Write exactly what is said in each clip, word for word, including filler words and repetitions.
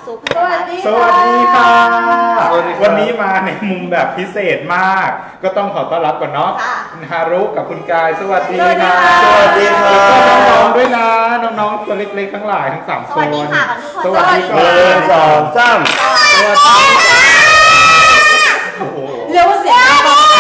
ซุปสวัสดีสวัสดีค่ะวันนี้มาในมุมแบบพิเศษมากก็ต้องขอต้อนรับก่อนเนาะฮารุกับคุณกายสวัสดีค่ะสวัสดีค่ะน้องๆด้วยนะน้องๆตัวเล็กๆทั้งหลายทั้งสามคนสวัสดีค่ะทุกคนสวัสดีค่ะหนึ่งสองสามสวัสดีเรียกว่าเสียงดัง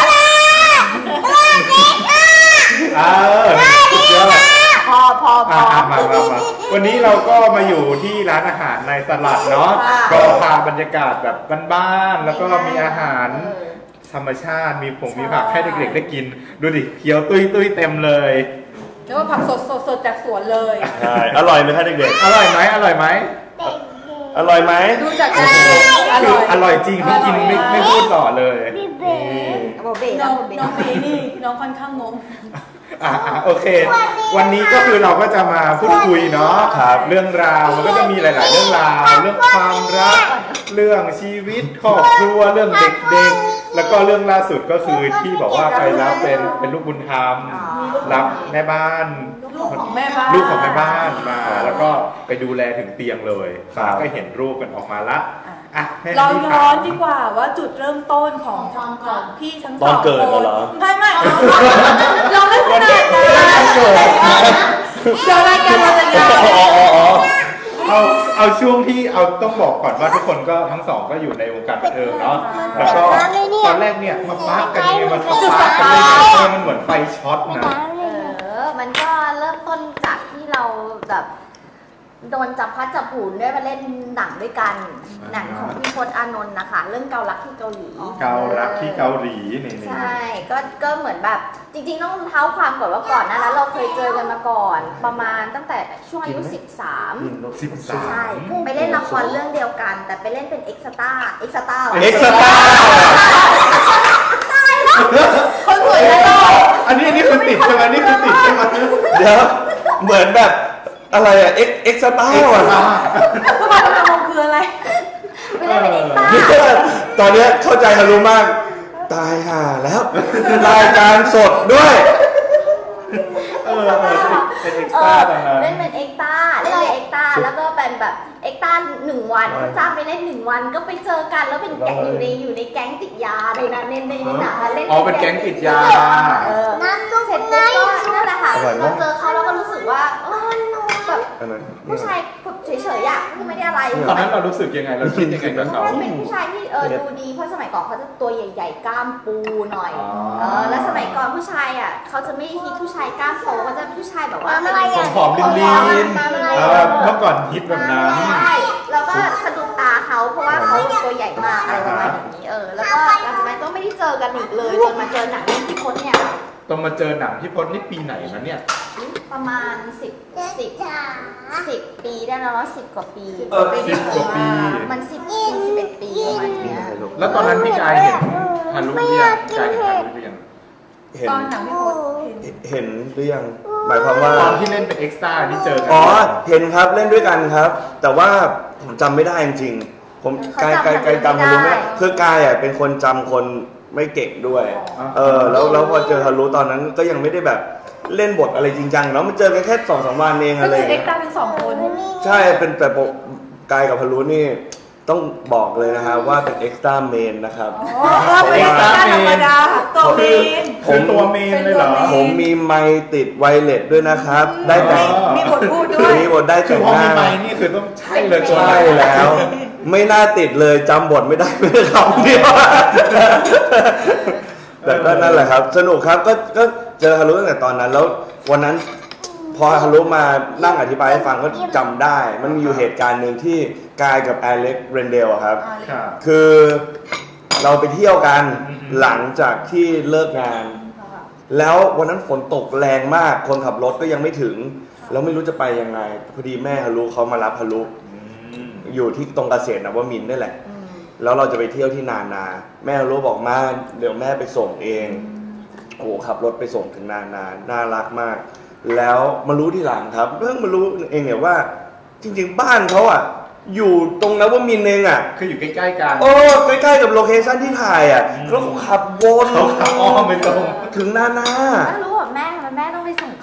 เออสุดยอดพอพอพอมามามาวันนี้เราก็มาอยู่ที่ร้านอาหารในตลาดเนาะก็พาบรรยากาศแบบบ้านๆแล้วก็มีอาหารธรรมชาติมีผงมีผักให้เด็กๆได้กินดูดิเขียวตุ้ยตุ้ยเต็มเลยเรียกว่าผักสดสดสดจากสวนเลยใช่อร่อยไหมคะเด็กๆอร่อยไหมอร่อยไหมอร่อยไหมดูจากการคืออร่อยจริงไม่กินไม่ไม่พูดต่อเลยน้องน้องเบนี่น้องค่อนข้างงงอ่าโอเควันนี้ก็คือเราก็จะมาพูดคุยเนาะเรื่องราวมันก็จะมีหลายๆเรื่องราวเรื่องความรักเรื่องชีวิตครอบครัวเรื่องเด็กๆแล้วก็เรื่องล่าสุดก็คือที่บอกว่าไปรับเป็นเป็นลูกบุญธรรมรับแม่บ้านลูกของแม่บ้านลูกของแม่บ้านมาแล้วก็ไปดูแลถึงเตียงเลยก็เห็นรูปกันออกมาละเราย้อนดีกว่าว่าจุดเริ่มต้นของของพี่ทั้งสองคนไม่ไม่เราไม่ขนาดนั้นเดี๋ยวรายการเราจะยาวเอาเอาช่วงที่เอาต้องบอกก่อนว่าทุกคนก็ทั้งสองก็อยู่ในวงการบันเทิงเนาะแล้วก็ตอนแรกเนี่ยมาปั๊บกันยังไงมาสัมภาษณ์กันเลยมันเหมือนไฟช็อตนะเออมันก็เริ่มต้นจากที่เราแบบโดนจับพัดจับผูนด้วยมาเล่นหนังด้วยกันหนังของพี่พจน์อานนท์นะคะเรื่องเกาลักที่เกาหลีเกาลักที่เกาหลีนี่ใช่ก็ก็เหมือนแบบจริงๆต้องเท้าความก่อนว่าก่อนนั้นเราเคยเจอกันมาก่อนประมาณตั้งแต่ช่วงอายุสิบสามสิบสามใช่ไปเล่นละครเรื่องเดียวกันแต่ไปเล่นเป็นเอ็กซ์ต้าเอ็กซ์ต้าเอ็กซ์ต้าคนสวยเลยอันนี้อันนี้คือติดใช่ไหมนี่คือติดใช่ไหมเดี๋ยวเหมือนแบบอะไรอะเอ็กเอ็กซ์ต้าอ่ะทำไมทำไมมองคืออะไรไม่ได้เป็นเอ็กซ์ต้าตอนนี้เข้าใจฮารุมากตายห่าแล้วรายการสดด้วยเออเป็นเอ็กซ์ต้าตอนนั้นเล่นเป็นเอ็กซ์ต้าเล่นเป็นเอ็กซ์ต้าแล้วก็เป็นแบบเอ็กซ์ต้าหนึ่งวันจ้างไปเล่นหนึ่งวันก็ไปเจอกันแล้วเป็นแก๊งอยู่ในอยู่ในแก๊งติดยาในนั้นในในหนังเล่นอ๋อเป็นแก๊งติดยานั่นก็เสร็จแล้วก็นั่นแหละค่ะเราเจอเขาเราก็รู้สึกว่าแบบผู้ชายเฉยๆอ่ะไม่ได้อะไรตอนนั้นเรารู้สึกยังไงเราคิดยังไงกับเขาเป็นผู้ชายที่เออดูดีเพราะสมัยก่อนเขาจะตัวใหญ่ๆกล้ามปูหน่อยเออแล้วสมัยก่อนผู้ชายอ่ะเขาจะไม่ฮิตผู้ชายกล้ามโตเขาจะผู้ชายแบบว่าผอมๆลีนๆเมื่อก่อนฮิตแบบนั้นใช่แล้วก็สะดุดตาเขาเพราะว่าเขาตัวใหญ่มากอะไรประมาณนี้เออแล้วก็หลังจากนั้นก็ไม่ได้เจอกันอีกเลยจนมาเจอหนังเรื่องพี่พจน์เนี่ยต้องมาเจอหนังพี่พจน์นี่ปีไหนนะเนี่ยประมาณสิบสิบสิบปีได้แล้วเนาะสิบกว่าปีเออสิบกว่าปีมันสิบปีสิบเอ็ดปีประมาณนี้แล้วตอนนั้นพี่กายเห็นฮันรู้หรือยังกายเห็นฮันรู้หรือยังตอนหนังพี่พจน์เห็นหรือยังหมายความว่าตอนที่เล่นเป็นเอ็กซ์ต้าที่เจอกันอ๋อเห็นครับเล่นด้วยกันครับแต่ว่าผมจำไม่ได้จริงๆผมกายกายกายจำฮารุไม่ได้คือกายอ่ะเป็นคนจำคนไม่เก่งด้วยเออแล้วแล้วพอเจอฮารุตอนนั้นก็ยังไม่ได้แบบเล่นบทอะไรจริงจังแล้วมันเจอกันแค่สองสามวันเองอะไรก็คือเอ็กซ์ต้าเป็นสองคนใช่เป็นแต่กายกับฮารุนี่ต้องบอกเลยนะฮะว่าเป็นเอ็กซ์ต้าเมนนะครับเป็นเอ็กซ์ต้าธรรมดาตัวเมนผมตัวเมนเลยเหรอผมมีไมค์ติดไวเลสด้วยนะครับได้แต่มีบทพูดด้วยมีบทได้แต่งหน้าไมค์นี่คือต้องใช่เลยใช่แล้วไม่น่าติดเลยจำบทไม่ได้ไม่ได้คำเดียวแต่ก็นั่นแหละครับสนุกครับก็ก็เจอฮารุตั้งแต่ตอนนั้นแล้ววันนั้นพอฮารุมานั่งอธิบายให้ฟังก็จำได้มันมีอยู่เหตุการณ์หนึ่งที่กายกับอเล็กเรนเดลครับคือเราไปเที่ยวกันหลังจากที่เลิกงานแล้ววันนั้นฝนตกแรงมากคนขับรถก็ยังไม่ถึงแล้วไม่รู้จะไปยังไงพอดีแม่ฮารุเขามารับฮารุอยู่ที่ตรงเกษตรนวมินทร์นี่แหละแล้วเราจะไปเที่ยวที่นานาแม่ฮารุบอกมาเดี๋ยวแม่ไปส่งเองโอ้ขับรถไปส่งถึงนานาน่ารักมากแล้วมารู้ที่หลังครับเพิ่งมารู้เองเนี่ยว่าจริงๆบ้านเขาอ่ะอยู่ตรงนวมินทร์เองอ่ะคืออยู่ใกล้ๆกันโอ้ใกล้ๆกับโลเคชั่นที่ถ่ายอ่ะแล้วเขาขับวนเขาขับอ้อมไปตรงถึงนานาแล้วรู้ว่าแม่ทำไมแม่ต้องไปส่งเข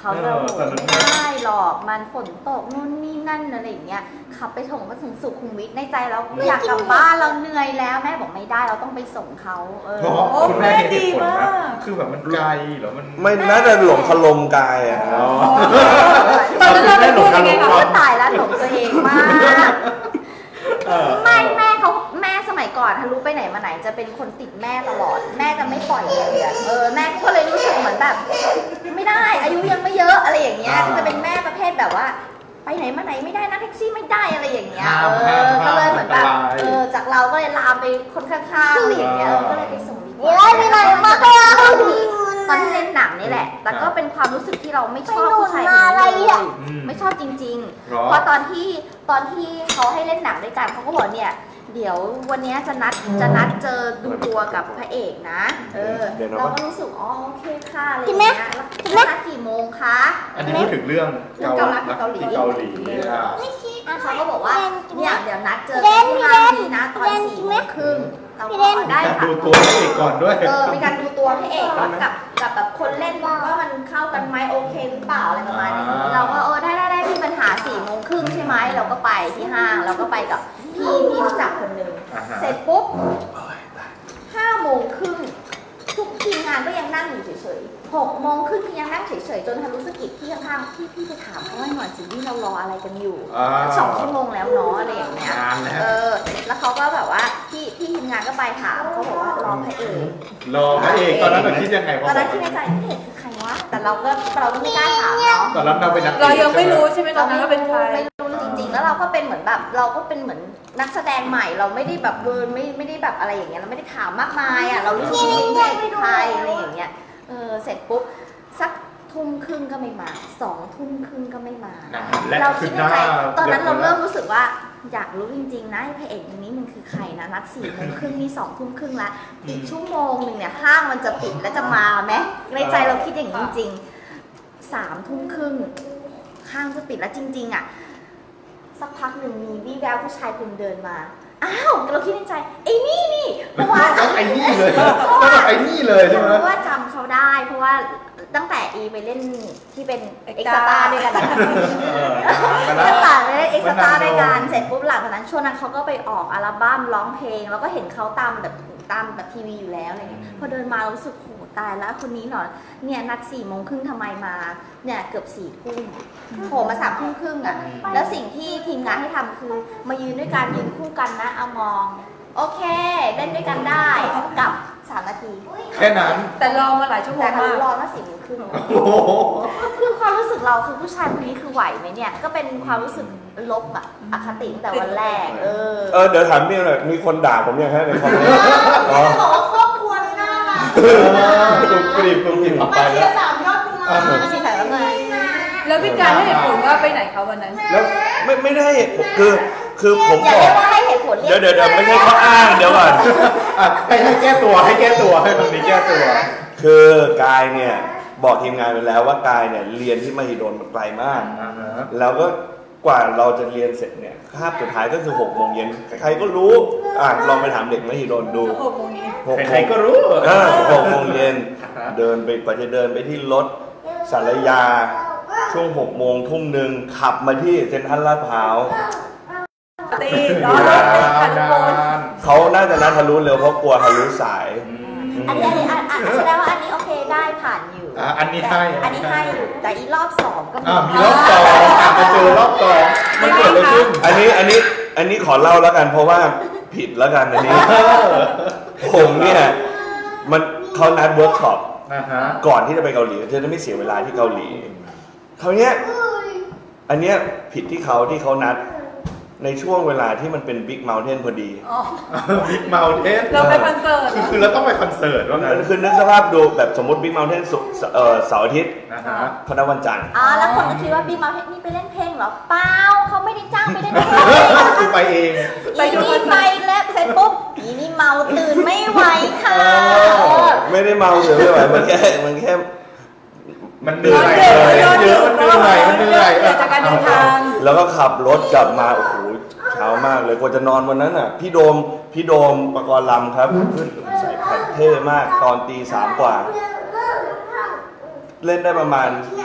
เขาเราไม่ได้หรอกมันฝนตกนู่นนี่นั่นอะไรอย่างเงี้ยขับไปส่งมาถึงสุขุมวิทในใจเราอยากกลับบ้านเราเหนื่อยแล้วแม่บอกไม่ได้เราต้องไปส่งเขาเออคุณแม่ดีมากคือแบบมันไกลเหรอมันไม่น่าจะหลงคลมกายอ่ะตอนนั้นเราไม่พูดยังไงคะตายแล้วหลงตัวเองมากไม่แม่เขาแม่สมัยก่อนทะลุไปไหนมาไหนจะเป็นคนติดแม่ตลอดแม่จะไม่ปล่อยเลยอ่ะเออแม่ก็เลยรู้สึกเหมือนแบบไม่ได้อายุยังไม่เยอะอะไรอย่างเงี้ยจะเป็นแม่ประเภทแบบว่าไปไหนมาไหนไม่ได้นะแท็กซี่ไม่ได้อะไรอย่างเงี้ยเออก็เลยเหมือนแบบเออจากเราก็เลยลามไปคนข้างๆอะไรอย่างเงี้ยก็เลยไปส่งดีกว่าไม่ได้มากตอนที่เล่นหนังนี่แหละแต่ก็เป็นความรู้สึกที่เราไม่ชอบผู้ชายคนนี้เลยไม่ชอบจริงๆเพราะตอนที่ตอนที่เขาให้เล่นหนังด้วยกันเขาก็บอกเนี่ยเดี๋ยววันนี้จะนัดจะนัดเจอดูตัวกับพระเอกนะเออเราก็รู้สึกอ๋อโอเคค่ะอะไรอย่างเงี้ยแล้วนัดกี่โมงคะอันนี้พูดถึงเรื่องเกาหลีเกาหลีเกาหลีเขาก็บอกว่าเนี่ยเดี๋ยวนัดเจอกันที่ห้างนี้นะตอนสี่โมงครึ่งเราก็ได้ค่ะดูตัวพระเอกก่อนด้วยเออมีการดูตัวพระเอกกับกับแบบคนเล่นว่ามันเข้ากันไหมโอเคหรือเปล่าอะไรประมาณนี้เราก็เออได้ได้ได้มีปัญหาสี่โมงครึ่งใช่ไหมเราก็ไปที่ห้างเราก็ไปกับพี่พี่รู้จักคนหนึ่งเสร็จปุ๊บห้าโมงครึ่งทุกทีมงานก็ยังนั่งอยู่เฉยๆหกโมงครึ่งยังนั่งเฉยๆจนทะลุสกิดที่ข้างๆพี่พี่ไปถามเขาว่าหน่อยสิที่เรารออะไรกันอยู่สองชั่วโมงแล้วเนาะอะไรอย่างเงี้ยเออแล้วเขาก็แบบว่าพี่พี่ทีมงานก็ไปถามเขาบอกว่ารอพระเอกรอพระเอกตอนนั้นเราคิดยังไงตอนนั้นคิดในใจพระเอกคือใครวะแต่เราก็เราก็ไม่กล้าถามเนาะตอนนั้นเราเป็นนักเรายังไม่รู้ใช่ไหมตอนนั้นเราเป็นใครไม่รู้จริงๆแล้วเราก็เป็นเหมือนแบบเราก็เป็นเหมือนนักแสดงใหม่เราไม่ได้แบบเบิร์นไม่ไม่ได้แบบอะไรอย่างเงี้ยเราไม่ได้ถามมากมายอ่ะเรารู้จริงๆว่าเป็นใครอะไรอย่างเงี้ยเออเสร็จปุ๊บสักทุ่มครึ่งก็ไม่มาสองทุ่มครึ่งก็ไม่มาเราคิดในใจตอนนั้นเราเริ่มรู้สึกว่าอยากรู้จริงๆนะพระเอกคนนี้มันคือใครนะนัดสี่โมงครึ่งนี่สองทุ่มครึ่งละอีกชั่วโมงหนึ่งเนี่ยห้างมันจะปิดแล้วจะมาไหมในใจเราคิดอย่างนี้จริงๆสามทุ่มครึ่งห้างจะปิดแล้วจริงๆอ่ะสักพักหนึ่งมีวี่แววผู้ชายคนเดินมาอ้าวเราคิดในใจไอ้นี่นี่เพราะว่าไอ้นี่เลยต้องไอ้นี่เลยใช่ไหมเพราะว่าจำเขาได้เพราะว่าตั้งแต่อีไปเล่นที่เป็นเอ็กซ์ตาด้วยกันตั้งแต่ไปเล่นเอ็กซ์ตาด้วยกันเสร็จปุ๊บหลังจากนั้นช่วงนั้นเขาก็ไปออกอัลบั้มร้องเพลงแล้วก็เห็นเขาตามแบบตามแบบทีวีอยู่แล้วอะไรเงี้ยพอเดินมาเรารู้สึกโหตายแล้วคนนี้เหรอเนี่ยนัดสี่โมงครึ่งทำไมมาเนี่ยเกือบสี่ทุ่มโผล่มาสามทุ่มครึ่งอ่ะแล้วสิ่งที่ทีมงานให้ทำคือมายืนด้วยกันยืนคู่กันนะเอามองโอเคเล่นด้วยกันได้กับสามนาทีแค่นั้นแต่รอมาหลายชั่วโมงแต่รอมาสี่โมงครึ่งคือความรู้สึกเราคือผู้ชายคนนี้คือไหวไหมเนี่ยก็เป็นความรู้สึกลบอะอคติแต่วันแรกเออเออเดี๋ยวถามพี่หน่อยมีคนด่าผมยังฮะในคอมเมนต์อ๋อบอกว่าครอบครัวนี่น่ารักตุกกรีบตุกกรีบมาเชียร์สามยอดกุมารมาเชียร์แล้วไงแล้วพี่การให้เหตุผลว่าไปไหนเขาวันนั้นแล้วไม่ไม่ได้คือคือผมบอกอย่าเรียกว่าให้เหตุผลเดี๋ยวเดี๋ยวเดี๋ยวไม่ใช่ข้ออ้างเดี๋ยวก่อนให้ให้แก้ตัวให้แก้ตัวให้ตรงนี้แก้ตัวคือกายเนี่ยบอกทีมงานไปแล้วว่ากายเนี่ยเรียนที่มหิดลไกลมากแล้วก็กว่าเราจะเรียนเสร็จเนี่ยคาบสุดท้ายก็คือหกโมงเย็นใครก็รู้อ่ะลองไปถามเด็กมหิดลดูหกโมงเย็นใครก็รู้เออหกโมงเย็นเดินไปกว่าจะเดินไปที่รถสารยาช่วงหกโมงทุ่มหนึ่งขับมาที่เซ็นทรัลลาดพร้าวตีรอรถติดค่ะทุกคนเขาน่าจะนัดทะลุเร็วเพราะกลัวทะลุสายอันนี้อันนี้แสดงว่าอันนี้โอเคได้ผ่านอยู่อันนี้ให้อันนี้ให้อยู่แต่อีรอบสองก็มีรอบสองมาเจอรอบสองมันเกิดอะไรขึ้นอันนี้อันนี้อันนี้ขอเล่าแล้วกันเพราะว่าผิดแล้วกันอันนี้ผมเนี่ยมันเขานัดเวิร์กช็อปก่อนที่จะไปเกาหลีจะได้ไม่เสียเวลาที่เกาหลีคราวนี้อันเนี้ยผิดที่เขาที่เขานัดในช่วงเวลาที่มันเป็นบิ๊กเมลเทนพอดีบิ๊กเมลเทนเราไปคอนเสิร์ตคือเราต้องไปคอนเสิร์ตว่างั้นคือนึกสภาพดูแบบสมมติบิ๊กเมลเทนเสาร์อาทิตย์พนักวันจันทร์อ๋อแล้วคนก็คิดว่าบิ๊กเมลเทนนี่ไปเล่นเพลงเหรอเปล่าเขาไม่ได้จ้างไปเล่นเพลงคือไปเองไปดูนี่ไปแล้วเสร็จปุ๊บอีนี่เมาตื่นไม่ไหวค่ะไม่ได้เมาตื่นไม่ไหวมันแค่มันแค่มันเหนื่อยเลยเยอะมันเหนื่อยมันเหนื่อยจากการเดินทางแล้วก็ขับรถกลับมาโอ้โหเช้ามากเลยกว่าจะนอนวันนั้นอ่ะพี่โดมพี่โดมปกรณ์ลำครับใส่แผ่นเท่มากตอนตีสามกว่าเล่นได้ประมาณ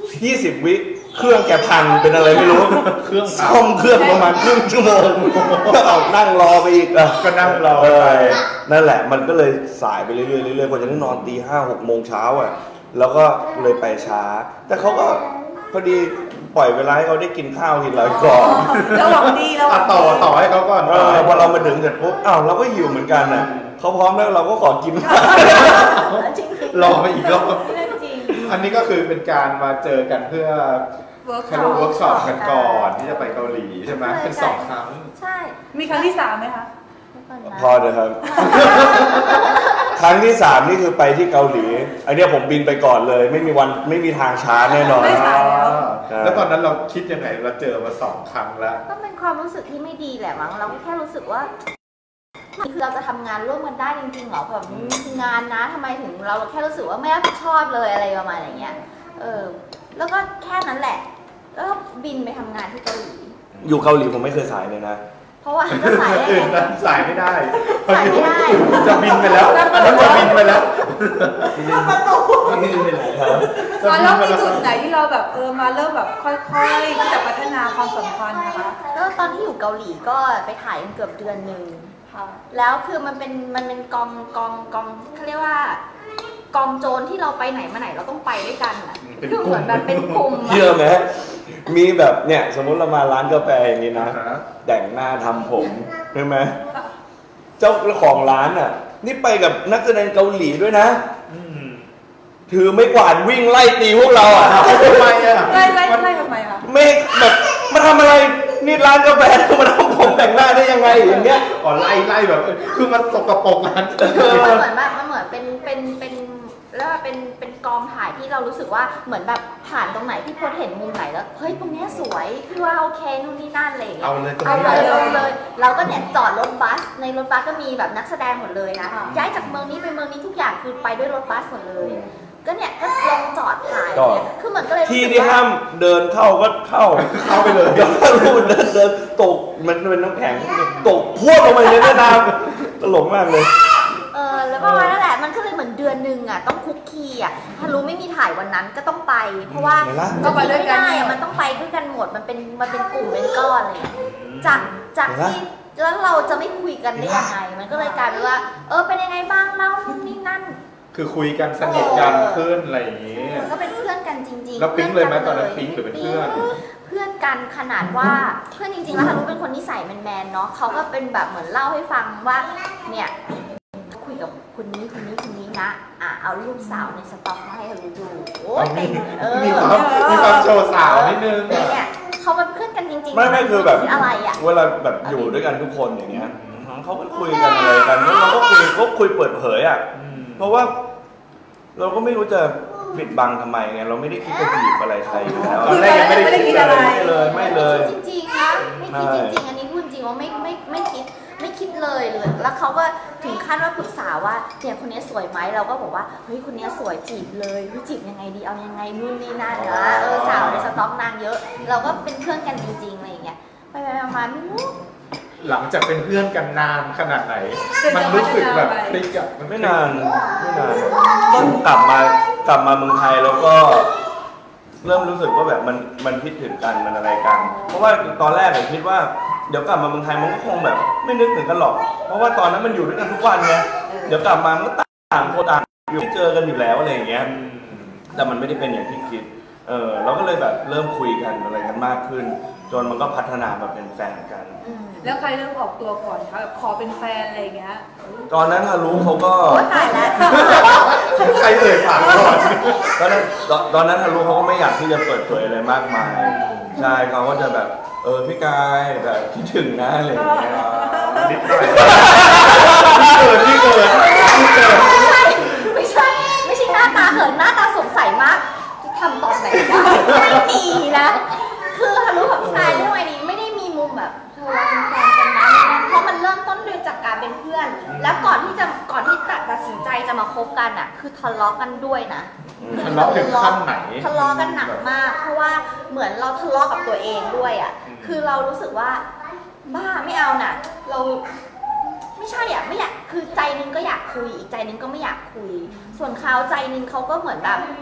ยี่สิบวิเครื่องแกพังเป็นอะไรไม่รู้เครื่องซ่อมเครื่องประมาณครึ่งชั่วโมงก็เอานั่งรอไปอีกอ่ะก็นั่งรอไปนั่นแหละมันก็เลยสายไปเรื่อยๆเรื่อยๆกว่าจะได้นอนตีห้าหกโมงเช้าอ่ะแล้วก็เลยไปช้าแต่เขาก็พอดีปล่อยเวลาให้เขาได้กินข้าวกินอะไรก่อนแล้วหวังดีแล้วต่อต่อให้เขาก่อนพอเรามาถึงเสร็จปุ๊บอ้าวเราก็หิวเหมือนกันน่ะเขาพร้อมแล้วเราก็ขอกินรอมาอีกรอบอันนี้ก็คือเป็นการมาเจอกันเพื่อเวิร์กช็อปกันก่อนที่จะไปเกาหลีใช่ไหมเป็นสองครั้งใช่มีครั้งที่สามไหมคะพอเลยครับครั้งที่สามนี่คือไปที่เกาหลีอันนี้ผมบินไปก่อนเลยไม่มีวันไม่มีทางช้าแน่นอนแล้วตอนนั้นเราคิดยังไงเราเจอมาสองครั้งแล้วก็เป็นความรู้สึกที่ไม่ดีแหละมั้งเราแค่รู้สึกว่าคือเราจะทำงานร่วมกันได้จริงๆหรอแบบงานนะทำไมถึงเราแค่รู้สึกว่าไม่รับผิดชอบเลยอะไรประมาณอย่างเงี้ยเออแล้วก็แค่นั้นแหละแล้วก็บินไปทำงานที่เกาหลีอยู่เกาหลีผมไม่เคยสายเลยนะเพราะว่าจะสายได้ไงสายไม่ได้สายไม่ได้จะบินไปแล้วมันจะบินไปแล้วประตูแล้วมีจุดไหนที่เราแบบเออมาเริ่มแบบค่อยๆที่จะพัฒนาความสัมพันธ์นะคะก็ตอนที่อยู่เกาหลีก็ไปถ่ายเกือบเดือนนึงแล้วคือมันเป็นมันเป็นกองกองกองเขาเรียกว่ากองโจรที่เราไปไหนมาไหนเราต้องไปด้วยกันอ่ะคือเหมือนแบบเป็นกลุ่มเชื่อไหมมีแบบเนี่ยสมมติเรามาร้านกาแฟอย่างนี้นะแต่งหน้าทำผมใช่ไหมเจ้าของร้านอ่ะนี่ไปกับนักแสดงเกาหลีด้วยนะถือไม่กวาดวิ่งไล่ตีพวกเราอ่ะทำไมอ่ะไล่ไล่ไล่ทำไมอ่ะไม่แบบมาทำอะไรนี่ร้านกาแฟมาทำผมแต่งหน้าได้ยังไงอย่างเงี้ยอ๋อไล่ไล่แบบคือมันสกปรกร้านมันเหมือนแบบมันเหมือนเป็นเป็นเป็นแล้วเป็นเป็นกองถ่ายที่เรารู้สึกว่าเหมือนแบบผ่านตรงไหนพี่พจน์เห็นมุมไหนแล้วเฮ้ยตรงนี้สวยพี่ว่าโอเคนู่นนี่นั่นอะไรอย่างเงี้ยเอาเลยเอาเลยลงเลยเราก็เนี่ยจอดรถบัสในรถบัสก็มีแบบนักแสดงหมดเลยนะย้ายจากเมืองนี้ไปเมืองนี้ทุกอย่างคือไปด้วยรถบัสหมดเลยก็เนี่ยก็ลงจอดถ่ายเนี่ยคือเหมือนก็เลยที่ที่ห้ามเดินเข้าก็เข้าเข้าไปเลยเดี๋ยวรูดเดินเดินตกมันเป็นน้ำแข็งตกพวดลงไปเลยนะตลกมากเลยเออแล้วประมาณนั่นแหละมันก็เลยเหมือนเดือนหนึ่งอ่ะต้องคุกคีอ่ะถ้ารู้ไม่มีถ่ายวันนั้นก็ต้องไปเพราะว่าก็ไปด้วยกันอ่ะมันต้องไปด้วยกันหมดมันเป็นมันเป็นกลุ่มเป็นก้อนอะไรอย่างเงี้ยจากจากที่แล้วเราจะไม่คุยกันได้ยังไงมันก็เลยกลายเป็นว่าเออเป็นยังไงบ้างเล่านี่นั่นคือคุยกันสนิทกันขึ้นอะไรอย่างเงี้ยก็เป็นเพื่อนกันจริงๆแล้วปิ๊งเลยไหมตอนนั้นปิ๊งหรือเป็นเพื่อนเพื่อนกันขนาดว่าเพื่อนจริงๆแล้วฮารุเป็นคนนิสัยแมนๆเนาะเขาก็เป็นแบบเหมือนเล่าให้ฟังว่าเนี่ยคุยกับคนนี้คนนี้คนนี้นะอ่ะเอารูปสาวในสต็อกมาให้ฮารุดูโอ้ยเต็มเออมีความมีความโชว์สาวนิดนึงเนี่ยเขาเป็นเพื่อนกันจริงๆไม่ไม่คือแบบอะไรอ่ะเวลาแบบอยู่ด้วยกันทุกคนอย่างเงี้ยเขาก็คุยกันอะไรกันแล้วเราก็คุยก็คุยเปิดเผยอ่ะเพราะว่าเราก็ไม่รู้จะปิดบังทำไมไงเราไม่ได้คิดจะจีบอะไรใครอยู่แล้วตอนแรกยังไม่ได้คิดอะไรเลยไม่เลยจริงๆนะไม่คิดจริงๆอันนี้พูดจริงว่าไม่ไม่ไม่คิดไม่คิดเลยเลยแล้วเขาก็ถึงขั้นว่าปรึกษาว่าเนี่ยคนนี้สวยไหมเราก็บอกว่าเฮ้ยคนนี้สวยจีบเลยจีบยังไงดีเอายังไงนู่นนี่นั่นนะเออสาวในสต็อกนางเยอะเราก็เป็นเพื่อนกันจริงๆอะไรอย่างเงี้ยไปไปมาไม่รู้หลังจากเป็นเพื่อนกันนานขนาดไหนมันรู้สึกแบบคลิกอะมันไม่นานไม่นานก็กลับมากลับมาเมืองไทยแล้วก็เริ่มรู้สึกว่าแบบมันมันคิดถึงกันมันอะไรกันเพราะว่าตอนแรกผมคิดว่าเดี๋ยวกลับมาเมืองไทยมันก็คงแบบไม่นึกถึงกันหรอกเพราะว่าตอนนั้นมันอยู่ด้วยกันทุกวันไงเดี๋ยวกลับมามันก็ต่างคนต่างอยู่ที่เจอกันอยู่แล้วอะไรอย่างเงี้ยแต่มันไม่ได้เป็นอย่างที่คิดเออเราก็เลยแบบเริ่มคุยกันอะไรกันมากขึ้นจนมันก็พัฒนามาเป็นแฟนกันแล้วใครเริ่มออกตัวก่อนคะแบบขอเป็นแฟนอะไรอย่างเงี้ยตอนนั้นฮารุเขาก็ถ่ายแล้วใครเอ่ยปากก่อนตอนนั้นตอนนั้นฮารุเขาก็ไม่อยากที่จะเปิดเผยอะไรมากมายใช่เขาก็จะแบบเออพี่กายแบบคิดถึงนะอะไรอย่างเงี้ยนิดหน่อยเกิดที่เกิดที่เกิดไม่ใช่ไม่ใช่หน้าตาเหินหน้าตาสงสัยมากทำตอนไหนไม่มีนะคือฮารุกับพี่กายเรื่องอะไรนี้ไม่ได้มีมุมแบบเธอเราเป็นแฟนกันนะเพราะมันเริ่มต้นด้วยจากการเป็นเพื่อนแล้วก่อนที่จะก่อนที่ตัดสินใจจะมาคบกันอ่ะคือทะเลาะกันด้วยนะทะเลาะถึงขั้นไหนทะเลาะกันหนักมากเพราะว่าเหมือนเราทะเลาะกับตัวเองด้วยอ่ะคือเรารู้สึกว่าบ้าไม่เอาน่ะเราไม่ใช่อ่ะไม่อยากคือใจนึงก็อยากคุยอีกใจนึงก็ไม่อยากคุยส่วนเขาใจนึงเขาก็เหมือนแบบคือ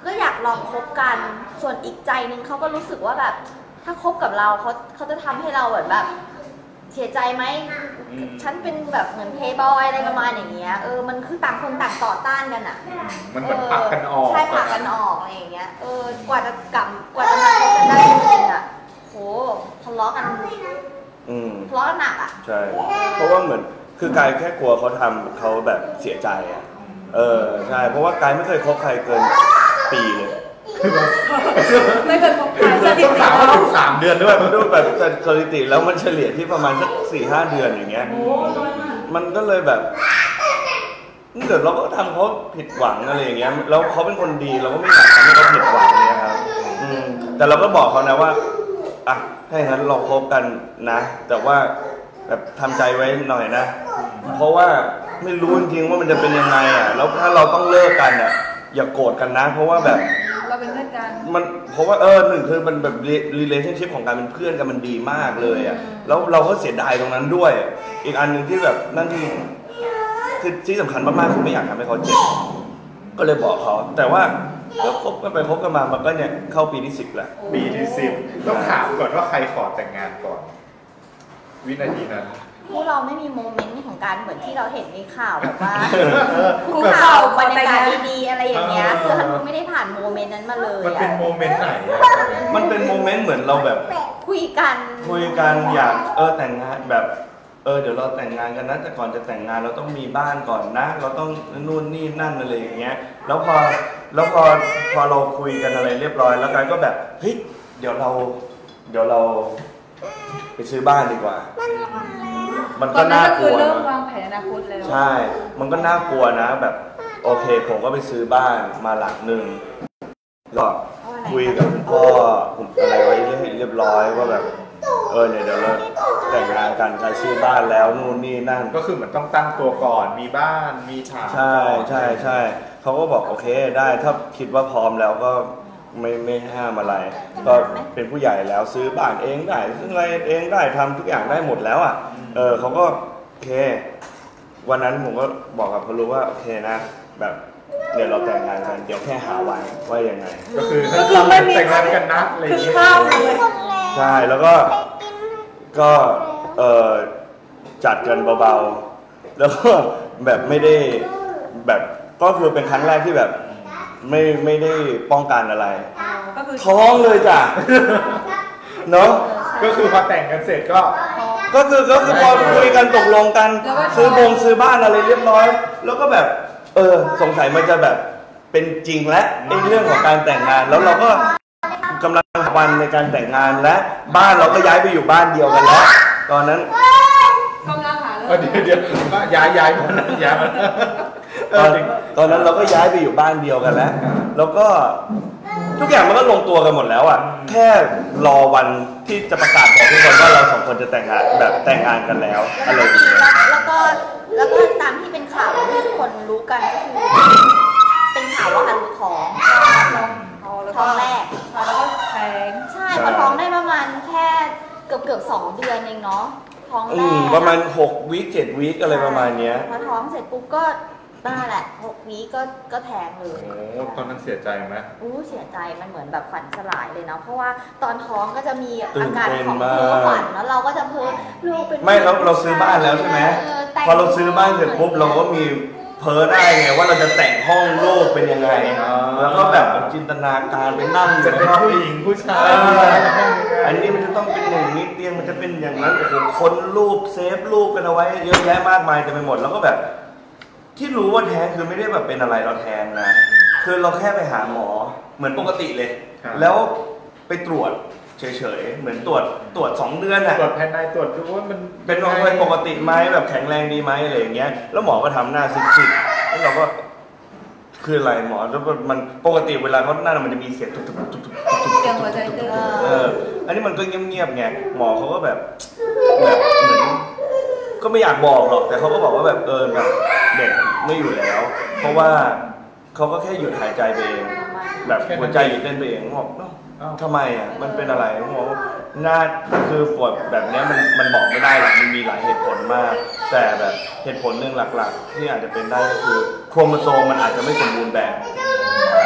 ก็อยากลองคบกันส่วนอีกใจหนึ่งเขาก็รู้สึกว่าแบบถ้าคบกับเราเขาเขาจะทำให้เราเหมือนแบบเสียใจไหมฉันเป็นแบบเหมือนเพย์บอยอะไรประมาณอย่างเงี้ยเออมันคือต่างคนต่างต่อต้านกันอ่ะมันเหมือนผลักกันออกใช่ผลักกันออกอะไรอย่างเงี้ยเออกว่าจะกลับกว่าจะมาคบกันได้จริงๆอ่ะโหทะเลาะกันทะเลาะกันหนักอ่ะใช่เพราะว่าเหมือนคือกายแค่กลัวเขาทำเขาแบบเสียใจอ่ะเออใช่เพราะว่ากายไม่เคยคบใครเกินปีเลยไม่เคยคบใครสถิติสามถึงสามเดือนด้วยมันดูแบบสถิติแล้วมันเฉลี่ยที่ประมาณสักสี่ห้าเดือนอย่างเงี้ยมันก็เลยแบบเกิดเราก็ทำเขาผิดหวังอะไรอย่างเงี้ยแล้วเขาเป็นคนดีเราก็ไม่อยากทำให้เขาผิดหวังเนี่ยครับแต่เราก็บอกเขานะว่าอ่ะถ้าอย่างนั้นเราคบกันนะแต่ว่าแบบทำใจไว้หน่อยนะเพราะว่าไม่รู้จริงๆว่ามันจะเป็นยังไงอ่ะแล้วถ้าเราต้องเลิกกันอ่ะอย่าโกรธกันนะเพราะว่าแบบเราเป็นเพื่อนกันมันเพราะว่าเออหนึ่งคือมันแบบ relationship ของการเป็นเพื่อนกันมันดีมากเลยอ่ะแล้วเราก็เสียดายตรงนั้นด้วยอีกอันหนึ่งที่แบบนั่นที่คือที่สำคัญมากๆคือไม่อยากทำให้เขาเจ็บก็เลยบอกเขาแต่ว่าก็คบกันไปคบกันมามันก็เนี่ยเข้าปีที่สิบแล้วปีที่สิบต้องถามก่อนว่าใครขอแต่งงานก่อนวินาทีนั้นพวกเราไม่มีโมเมนต์ของการเหมือนที่เราเห็นในข่าวแบบว่าคู่ข่าวบรรยากาศดีๆอะไรอย่างเงี้ยคือฮันไม่ได้ผ่านโมเมนต์นั้นมาเลยมันเป็นโมเมนต์ไหนมันเป็นโมเมนต์เหมือนเราแบบคุยกันคุยกันอยากเออแต่งงานแบบเออเดี๋ยวเราแต่งงานกันนะแต่ก่อนจะแต่งงานเราต้องมีบ้านก่อนนะเราต้องนู่นนี่นั่นอะไรอย่างเงี้ยแล้วพอแล้วพอพอเราคุยกันอะไรเรียบร้อยแล้วกันก็แบบเฮ้ยเดี๋ยวเราเดี๋ยวเราไปซื้อบ้านดีกว่ามันก็น่ากลัวเริ่มวางแผนอนาคตแล้วใช่มันก็น่ากลัวนะแบบโอเคผมก็ไปซื้อบ้านมาหลังหนึ่งก็คุยกับพ่ออะไรไว้เรียบร้อยว่าแบบเออเนี่ยเดี๋ยวเราแต่งงานกันการซื้อบ้านแล้วนู่นนี่นั่นก็คือเหมือนต้องตั้งตัวก่อนมีบ้านมีฐานใช่ใช่ใช่เขาก็บอกโอเคได้ถ้าคิดว่าพร้อมแล้วก็ไม่ไม่ห้ามอะไรก็เป็นผู้ใหญ่แล้วซื้อบ้านเองได้ซื้ออะไรเองได้ทำทุกอย่างได้หมดแล้วอ่ะเออเขาก็โอเควันนั้นผมก็บอกกับเขารู้ว่าโอเคนะแบบเดี๋ยวเราแต่งงานกันเดี๋ยวแค่หาวันว่ายังไงก็คือก็คือแต่งงานกันนะอะไรอย่างเงี้ยใช่แล้วก็ก็เออจัดกันเบาๆแล้วก็แบบไม่ได้แบบก็คือเป็นครั้งแรกที่แบบไม่ไม่ได้ป้องกันอะไรท้องเลยจ้ะเนาะก็คือพอแต่งกันเสร็จก็ก็คือก็คือพอคุยกันตกลงกันซื้อบงซื้อบ้านอะไรเรียบร้อยแล้วก็แบบเออสงสัยมันจะแบบเป็นจริงและในเรื่องของการแต่งงานแล้วเราก็กำลังวันในการแต่งงานและบ้านเราก็ย้ายไปอยู่บ้านเดียวกันแล้วตอนนั้นกำลังหาเลยเดี๋ยวเดี๋ยวย้ายย้ายมันย้ายมันตอนตอนนั้นเราก็ย้ายไปอยู่บ้านเดียวกันแล้วแล้วก็ทุกอย่างมันก็ลงตัวกันหมดแล้วอ่ะแค่รอวันที่จะประกาศบอกทุกคนว่าเราสองคนจะแต่งงานแบบแต่งงานกันแล้วอะไรอย่างเงี้ยแล้วก็แล้วก็ตามที่เป็นข่าวที่ทุกคนรู้กันก็คือเป็นข่าวว่าฮันรู้ท้องท้องแรกแล้วก็แท้งใช่พอท้องได้ประมาณแค่เกือบเกือบสองเดือนเองเนาะท้องแรกประมาณหกวีคเจ็ดวีคอะไรประมาณเนี้ยพอท้องเสร็จปุ๊บก็บ้าแหละหกวีก็ก็แทงเลยโอ้ตอนนั้นเสียใจไหมอู้เสียใจมันเหมือนแบบฝันสลายเลยเนาะเพราะว่าตอนท้องก็จะมีอาการของเพ้อฝันแล้วเราก็จะเพ้อลูกเป็นไม่เราเราซื้อบ้านแล้วใช่ไหมพอเราซื้อบ้านเสร็จปุ๊บเราก็มีเพ้อได้ไงว่าเราจะแต่งห้องลูกเป็นยังไงแล้วก็แบบจินตนาการไปนั่งจะเป็นผู้หญิงผู้ชายอันนี้มันจะต้องเป็นอย่างนี้เตียงมันจะเป็นอย่างนั้นโอ้โหคนรูปเซฟรูปกันเอาไว้เยอะแยะมากมายจะไปหมดแล้วก็แบบที่รู้ว่าแท้งคือไม่ได้แบบเป็นอะไรเราแท้งนะคือเราแค่ไปหาหมอเหมือนปกติเลยแล้วไปตรวจเฉยๆเหมือนตรวจตรวจสองเดือนน่ะตรวจภายในตรวจดูว่ามันเป็นอะไรปกติไหมแบบแข็งแรงดีไหมอะไรอย่างเงี้ยแล้วหมอก็ทำหน้าซิดๆแล้วเราก็คืออะไรหมอแล้วมันปกติเวลาเขาหน้ามันจะมีเสียงทุบๆทุบๆเสียงหัวใจเต้นเอออันนี้มันก็เงียบๆไงหมอเขาก็แบบแบบเหมือนก็ไม่อยากบอกหรอกแต่เขาก็บอกว่าแบบเออแบบเด็กไม่อยู่แล้วเพราะว่าเขาก็แค่หยุดหายใจไปเองแบบหัวใจหยุดเต้นไปเองบอกทำไมอ่ะมันเป็นอะไรหมอหน้าคือปวดแบบนี้มันมันบอกไม่ได้หรอกมันมีหลายเหตุผลมากแต่แบบเหตุผลหนึ่งหลักๆที่อาจจะเป็นได้ก็คือโครโมโซมมันอาจจะไม่สมบูรณ์แบบ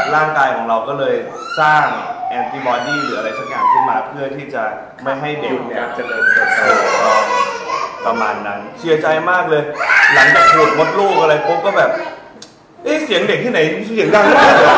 ร่างกายของเราก็เลยสร้างแอนติบอดีหรืออะไรสักอย่างขึ้นมาเพื่อที่จะไม่ให้เด็กเนี่ยเจริญเติบโตประมาณนั้นเสียใจมากเลยหลังจากขูดมดลูกอะไรปุ๊บก็แบบเอ๊ะเสียงเด็กที่ไหนเสียงดังมากเลย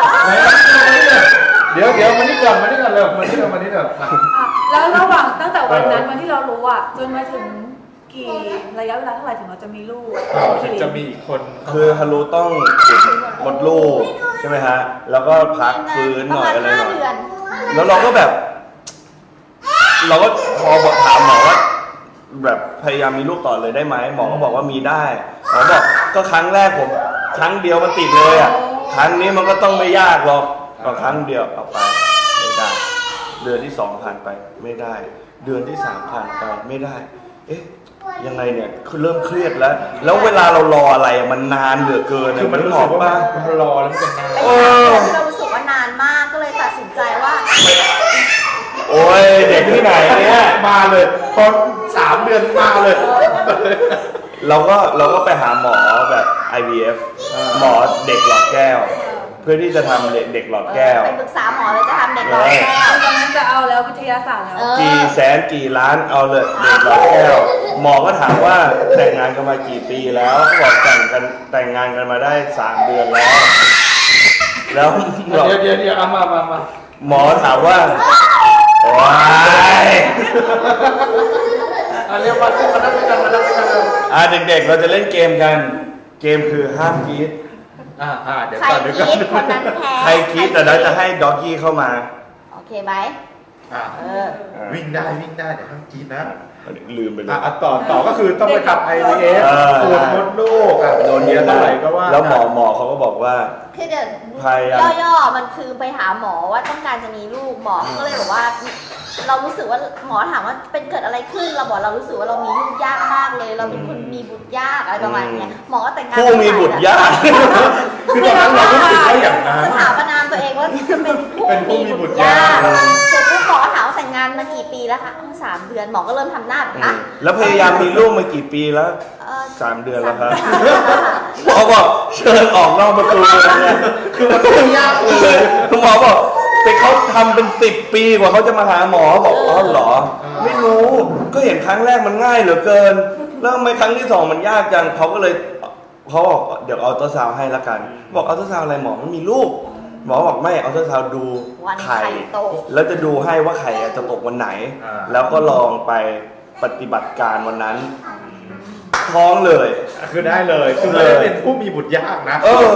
เดี๋ยวเดี๋ยวมานี่ก่อนมานี่ก่อนเลยมานี่ก่อนมานี่ก่อนแล้วระหว่างตั้งแต่วันนั้นวันที่เรารู้อ่ะจนมาถึงกี่ระยะเวลาเท่าไหร่ถึงเราจะมีลูกจะมีอีกคนคือฮารุต้องมดลูกใช่ไหมฮะแล้วก็พักฟื้นหน่อยอะไรหน่อยแล้วเราก็แบบเราก็พอบอกถามหมอว่าแบบพยายามมีลูกต่อเลยได้ไหมหมอก็บอกว่ามีได้หมอบอกก็ครั้งแรกผมครั้งเดียวมันติดเลยอ่ะครั้งนี้มันก็ต้องไม่ยากหรอกก็ครั้งเดียวเอาไปไม่ได้เดือนที่สองผ่านไปไม่ได้เดือนที่สามผ่านไปไม่ได้เอ๊ะยังไงเนี่ยคือเริ่มเครียดแล้วแล้วเวลาเรารออะไรมันนานเหลือเกินคือมันรู้สึกว่ามันรอแล้วมันนานเออเรารู้สึกว่านานมากก็เลยตัดสินใจว่าโอ้ยเด็กที่ไหนเนี่ยมาเลยพอสามเดือนมาเลยเราก็เราก็ไปหาหมอแบบ ไอ วี เอฟ หมอเด็กหลอดแก้วเพื่อที่จะทำเด็กหลอดแก้วไปปรึกษาหมอเลยจะทำเด็กหลอดแก้วตอนนั้นจะเอาแล้ววิทยาศาสตร์แล้วกี่แสนกี่ล้านเอาเลยเด็กหลอดแก้วหมอก็ถามว่าแต่งงานกันมากี่ปีแล้วเขาบอกแต่งกันแต่งงานกันมาได้สามเดือนแล้วแล้วเดี๋ยวเดี๋ยวเดี๋ยวเอามามามาหมอถามว่าโอ้ยเรียกว่ามานั่งกันมานั่งกันอ่าเด็กๆเราจะเล่นเกมกันเกมคือห้ามกรี๊ดอ่าอ่าเดี๋ยวก่อนเดี๋ยวก่อนคนนั้นแพ้ใครคิดแต่เราจะให้ด็อกกี้เข้ามาโอเคไหมอ่าวิ่งได้วิ่งได้เดี๋ยวห้ามกรี๊ดนะลืมไปเลยอ่ะต่อต่อก็คือต้องไปทำ ไอ วี เอฟ ตรวจมดลูกอ่ะโดนเยอะเท่าไหร่ก็ว่าแล้วหมอหมอเขาก็บอกว่าคือเดี๋ยวย่อๆมันคือไปหาหมอว่าต้องการจะมีลูกหมอก็เลยบอกว่าเรารู้สึกว่าหมอถามว่าเป็นเกิดอะไรขึ้นเราบอกเรารู้สึกว่าเรามีลูกยากมากเลยเราเป็นคนมีบุตรยากอะไรประมาณนี้หมอก็แต่งงานผู้มีบุตรยากคือตอนนั้นเรารู้สึกว่าอย่างนั้นสถาปนามตัวเองว่าเป็นผู้มีบุตรยากเสร็จปุ๊บหมอถามว่าแต่งงานมากี่ปีแล้วคะสามเดือนหมอก็เริ่มทำหน้าแบบอ่ะแล้วพยายามมีลูกมากี่ปีแล้วสามเดือนแล้วครับหมอบอกเชิญออกนอกประตูเลยคือมันยากเลยหมอบอกแต่เขาทำเป็นสิบปีกว่าเขาจะมาหาหมอบอกอ๋อเหรอไม่รู้ก็เห็นครั้งแรกมันง่ายเหลือเกินแล้วทำไมครั้งที่สองมันยากจังเขาก็เลยเขาบอกเดี๋ยวเอาอัลตราซาวด์ให้ละกันบอกอัลตราซาวด์อะไรหมอมันมีลูกหมอบอกไม่อัลตราซาวด์ดูไข่แล้วจะดูให้ว่าไข่จะตกวันไหนแล้วก็ลองไปปฏิบัติการวันนั้นท้องเลยคือได้เลยคือเลยเป็นผู้มีบุตรยากนะเออ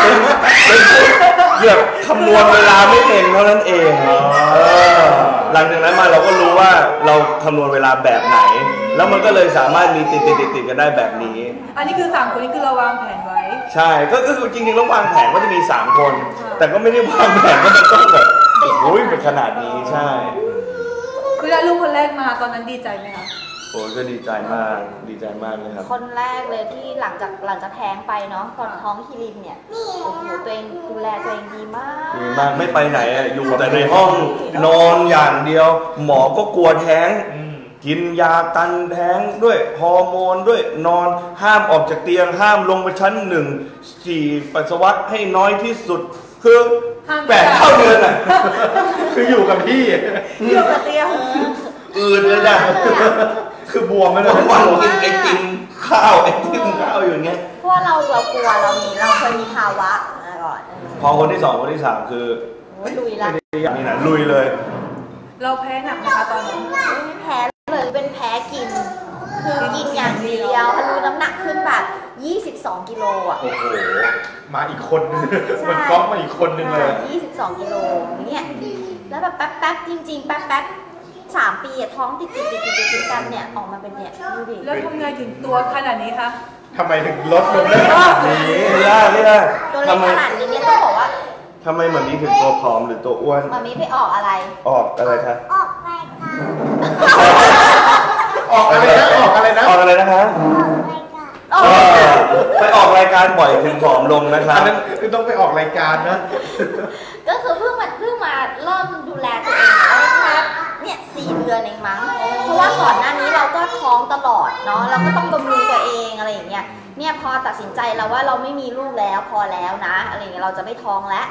เกือบคำนวณเวลาไม่เป็นเท่านั้นเองหลังจากนั้นมาเราก็รู้ว่าเราคำนวณเวลาแบบไหนแล้วมันก็เลยสามารถมีติดติดติดติดกันได้แบบนี้อันนี้คือสามคนนี้คือเราวางแผนไว้ใช่ก็คือจริงๆแล้ววางแผนว่าจะมีสามคนแต่ก็ไม่ได้วางแผนว่ามันต้องแบบโอ้ยเป็นขนาดนี้ใช่คือได้ลูกคนแรกมาตอนนั้นดีใจไหมคะโอ้ก็ดีใจมากดีใจมากเลยครับคนแรกเลยที่หลังจากหลังจากแท้งไปเนาะก่อนท้องคิรินเนี่ยโอ้โหตัวเองดูแลตัวเองดีมากดีมากไม่ไปไหนอยู่แต่ในห้องนอนอย่างเดียวหมอก็กลัวแท้งกินยากันแท้งด้วยฮอร์โมนด้วยนอนห้ามออกจากเตียงห้ามลงไปชั้นหนึ่งฉี่ปัสสาวะให้น้อยที่สุดคือแปดเท่าเดือนอ่ะคืออยู่กับพี่อยู่กับเตียงอืดเลยนะคือบวมไม่ได้วันกินไอติมข้าวไอติมข้าวอย่างเงี้ยเพราะเราเรากลัวเรามีเราเคยมีภาวะก่อนพอคนที่สองคนที่สามคือลุยละนี่นะลุยเลยเราแพ้หนักนะคะตอนนั้นไม่แพ้เลยเป็นแพ้กินคือกินอย่างเดียวฮันรู้น้ำหนักขึ้นแบบยี่สิบสองกิโลอ่ะโอ้โหมาอีกคนนึงมันก๊อปมาอีกคนนึงเลยยี่สิบสองกิโลเนี่ยแล้วแบบแป๊บแป๊บจริงๆแป๊บแป๊บสามปีท้องติดติดติดติดติดกันเนี่ยออกมาเป็นเนี่ยดูดิแล้วทำไงถึงตัวขนาดนี้คะทำไมถึงลดลงได้ขนาดนี้ไม่ได้ไม่ได้ตัวเล็กขนาดนี้เนี่ยต้องบอกว่าทำไมมันนี้ถึงตัวผอมหรือตัวอ้วนมันนี้ไปออกอะไรออกอะไรคะออกอะไรคะออกอะไรนะออกอะไรนะออกอะไรนะคะไปออกรายการบ่อยถึงผอมลงนะคะอันนั้นต้องไปออกรายการนะก็คือเพิ่งมาเพิ่งมาเริ่มดูแลตัวเองนะครับเนี่ยสี่เดือนเองมั้งเพราะว่าก่อนหน้านี้เราก็ท้องตลอดเนาะเราก็ต้องบำรุงตัวเองอะไรอย่างเงี้ยเนี่ยพอตัดสินใจแล้วว่าเราไม่มีลูกแล้วพอแล้วนะอะไรเงี้ยเราจะไม่ท้องแล้วก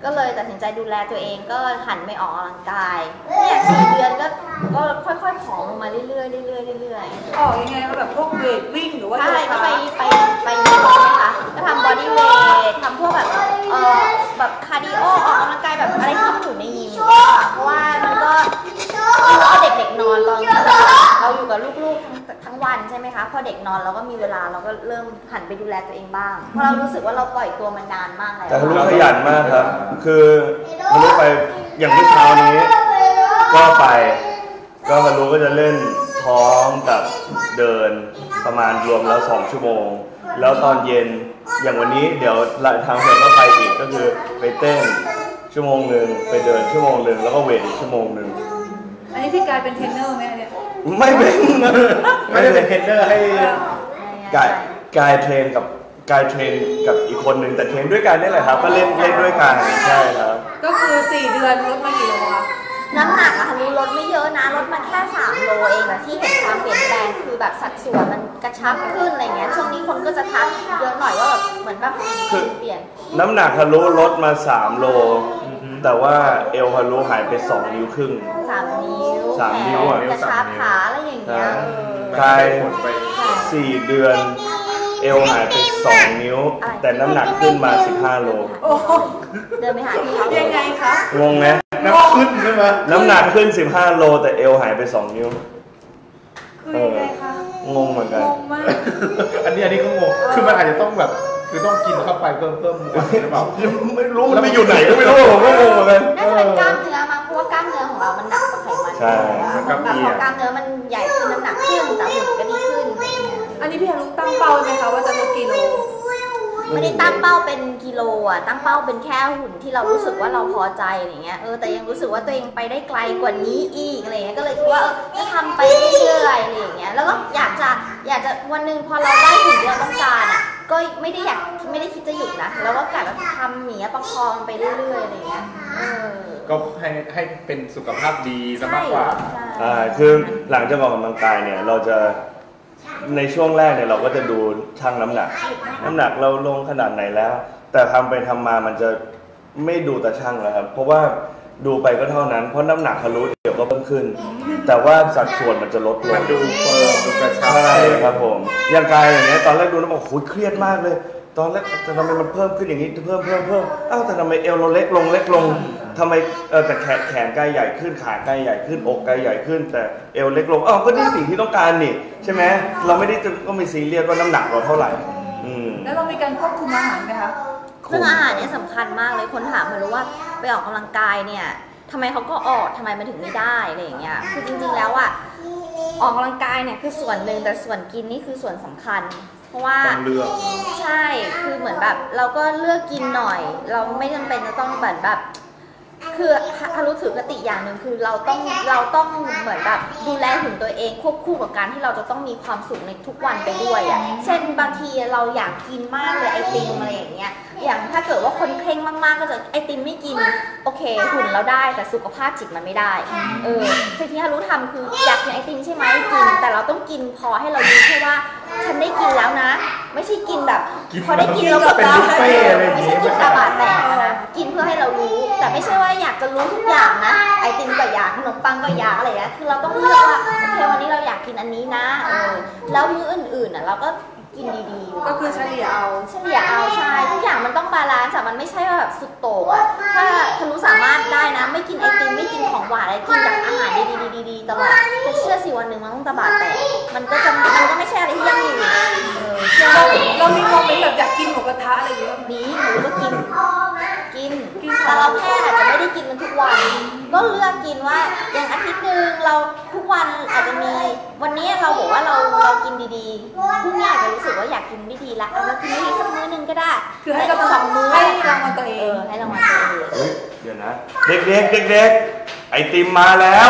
ก็เลยตัดสินใจดูแลตัวเองก็หันไปออกกำลังกายเนี่ยสี่เดือนก็ก็ค่อยๆผอมลงมาเรื่อยๆเรื่อยๆเรื่อยๆออกยังไงแบบพวกเวทวิ่งหรือว่าใช่ก็ไปไปไปยิมใช่ไหมคะก็ทำบอดี้เวททำพวกแบบเอ่อแบบคาร์ดิโอออกกำลังกายแบบอะไรที่มันอยู่ในยิมค่ะเพราะว่ามันก็เราเอาเด็กๆนอนตอนเราอยู่กับลูกๆทั้งทั้งวันใช่ไหมคะพอเด็กนอนเราก็มีเวลาเราก็เริ่มหันไปดูแลตัวเองบ้างเพราะเรารู้สึกว่าเราปล่อยตัวมันนานมากแล้วแต่ฮารุขยันมากครับคือฮารุไปอย่างเมื่อเช้านี้ก็ไปก็ฮารุก็จะเล่นท้องกับเดินประมาณรวมแล้วสองชั่วโมงแล้วตอนเย็นอย่างวันนี้เดี๋ยวทางเพื่อนก็ไปอีกก็คือไปเต้นชั่วโมงหนึ่งไปเดินชั่วโมงหนึ่งแล้วก็เวทอีกชั่วโมงหนึ่งอันนี้พี่กายเป็นเทรนเนอร์ไหมเนี่ยไม่เป็นไม่ได้เป็นเทรนเนอร์ให้กายกายเทรนกับกายเทรนกับอีกคนหนึ่งแต่เทรนด้วยกันนี่แหละครับก็เล่นเล่นด้วยกันใช่ครับก็คือสี่เดือนลดมากี่โลคะน้ำหนักอะค่ะรู้ลดไม่เยอะนะลดมาแค่สามโลเองแต่ที่เห็นความเปลี่ยนแปลงคือแบบสัดส่วนมันกระชับขึ้นอะไรเงี้ยช่วงนี้คนก็จะทักเยอะหน่อยว่าแบบเหมือนแบบเปลี่ยนน้ำหนักฮารุลดมาสามโลแต่ว่าเอวฮารุหายไปสองนิ้วครึ่งสามนิ้วสามนิ้วกระชับขาอะไรอย่างเงี้ยกายสี่เดือนเอวหายไปสองนิ้วแต่น้ำหนักขึ้นมาสิบห้าโลเดินไปหาพี่ยังไงคะงงไหมน้ำขึ้นใช่ไหมน้ำหนักขึ้นสิบห้าโลแต่เอวหายไปสองนิ้วคือยังไงคะงงเหมือนกันงงมากอันนี้อันนี้ก็งงคือมันอาจจะต้องแบบคือต้องกินเข้าไปเพิ่มเพิ่มหรือเปล่าไม่รู้มันไปอยู่ไหนก็ไม่รู้ผมก็งงเหมือนกันน่าจะเป็นกล้ามเนื้อมั้งเพราะว่ากล้ามเนื้อของเรามันหนักกว่าไขมันใช่แบบพอกล้ามเนื้อมันใหญ่ขึ้นน้ำหนักขึ้นแต่หุ่นก็ดีขึ้นอันนี้พี่ฮารุตั้งเป้าไหมคะว่าจะลดกิโลไม่ได้ตั้งเป้าเป็นกิโลอ่ะตั้งเป้าเป็นแค่หุ่นที่เรารู้สึกว่าเราพอใจอะไรเงี้ยเออแต่ยังรู้สึกว่าตัวเองไปได้ไกลกว่านี้อีกอะไรเงี้ยก็เลยคิดว่าเออจะทำไปเรื่อยๆอะไรอย่างเงี้ยแล้วก็อยากจะอยากจะวันนึงพอเราได้หุ่นที่เราต้องการอ่ะก็ไม่ได้อยากไม่ได้คิดจะหยุดนะแล้วก็กะว่าทำหนีประคองไปเรื่อยๆอะไรเงี้ยก็ให้ให้เป็นสุขภาพดีซะมากกว่าอ่าคือหลังจากออกกำลังกายเนี่ยเราจะในช่วงแรกเนี่ยเราก็จะดูชั่งน้ำหนักน้ำหนักเราลงขนาดไหนแล้วแต่ทำไปทำมามันจะไม่ดูแต่ชั่งแล้วครับเพราะว่าดูไปก็เท่านั้นเพราะน้ำหนักฮารุเดี๋ยวก็เพิ่มขึ้นแต่ว่าสัดส่วนมันจะลดลงมันดูเฟิร์มดูกระชับใช่ครับผมอย่างกายอย่างเงี้ยตอนแรกดูแล้วบอกโอ้ยเครียดมากเลยตอนแรกแต่ทำไมมันเพิ่มขึ้นอย่างนี้เพิ่มเพิ่มเพิ่มอ้าวแต่ทำไมเอวเราเล็กลงเล็กลงทำไมเออแต่แขนแขนกายใหญ่ขึ้นขากายใหญ่ขึ้นอกกายใหญ่ขึ้นแต่เอวเล็กลงอ้าวก็นี่สิ่งที่ต้องการนี่ใช่ไหมเราไม่ได้จะก็ไม่ซีเรียสว่าน้ำหนักเราเท่าไหร่แล้วเรามีการควบคุมอาหารไหมคะเรื่องอาหารเนี่ยสำคัญมากเลยคนถามมารู้ว่าไปออกกำลังกายเนี่ยทำไมเขาก็ออกทำไมมันถึงไม่ได้อะไรอย่างเงี้ยคือจริงๆแล้วอ่ะออกกำลังกายเนี่ยคือส่วนหนึ่งแต่ส่วนกินนี่คือส่วนสำคัญเพราะว่าใช่คือเหมือนแบบเราก็เลือกกินหน่อยเราไม่จำเป็นจะต้องแบบแบบคือฮารุถือกติอย่างหนึ่งคือเราต้องเราต้องเหมือนแบบดูแลหุ่นตัวเองควบคู่กับการที่เราจะต้องมีความสุขในทุกวันไปด้วยอ่ะเช่นบางทีเราอยากกินมากเลยไอติมอะไรอย่างเงี้ยอย่างถ้าเกิดว่าคนเคร่งมากๆก็จะไอติมไม่กินโอเคหุ่นเราได้แต่สุขภาพจิตมันไม่ได้เออสิ่งที่ฮารุทำคืออยากกินไอติมใช่ไหมกินแต่เราต้องกินพอให้เรารู้แค่ว่าฉันได้กินแล้วนะไม่ใช่กินแบบพอได้กินแล้วแบบไม่ใช่กินตาบาดแตกนะกินเพื่อให้เรารู้แต่ไม่ใช่ว่าอยากจะรู้ทุกอย่างนะไอติมก็อยากขนมปังก็อยากอะไรนะคือเราต้องเลือกว่าโอเควันนี้เราอยากกินอันนี้นะเออแล้วมื้ออื่นๆอ่ะเราก็กินดีๆก็คือเฉลี่ยเอาเฉลี่ยเอาใช่ทุกอย่างมันต้องบาลานซ์มันไม่ใช่ว่าแบบสุดโต่งอ่ะถ้าทะลุสามารถได้นะไม่กินไอติมไม่กินของหวานอะไรกินแต่อาหารดีๆๆๆตลอดแต่เชื่อสิวันหนึ่งมันต้องตาบาดแตกมันก็จะมันก็ไม่ใช่อะไรที่ยั่งยืนเราเรามีโมเมนต์แบบอยากกินหมูกระทะอะไรอย่างเงี้ยนี้หนูก็กินกินแต่เราแค่อาจจะไม่ได้กินมันทุกวันก็เลือกกินว่าอย่างอาทิตย์นึงเราทุกวันอาจจะมีวันนี้เราบอกว่าเราเรากินดีๆพรุ่งนี้อาจจะรู้สึกว่าอยากกินไม่ดีละเรากินไม่ดีสักมื้อนึงก็ได้คือให้กับสองมื้อให้รางวัลตัวเองให้รางวัลตัวเองเดี๋ยวนะเด็กๆเด็กๆไอติมมาแล้ว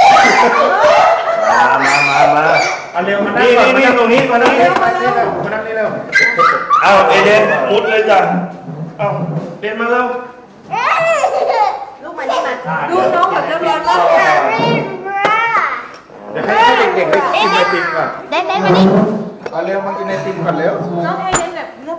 มามามามาเอาเร็วมานั่งก่อนนี่ตรงนี้มานั่งนี่มานั่งนี่เร็วเอาเอเดนมุดเลยจ้ะเอาเดนมาแล้วลูกมานี่มาดูน้องแบบเรียบร้อยมากเดี๋ยวให้เด็กๆได้กินไอติมก่อนเดนเดนมานี่เอาเร็วมากินไอติมก่อนเร็วน้องให้เดนแบบเรียบ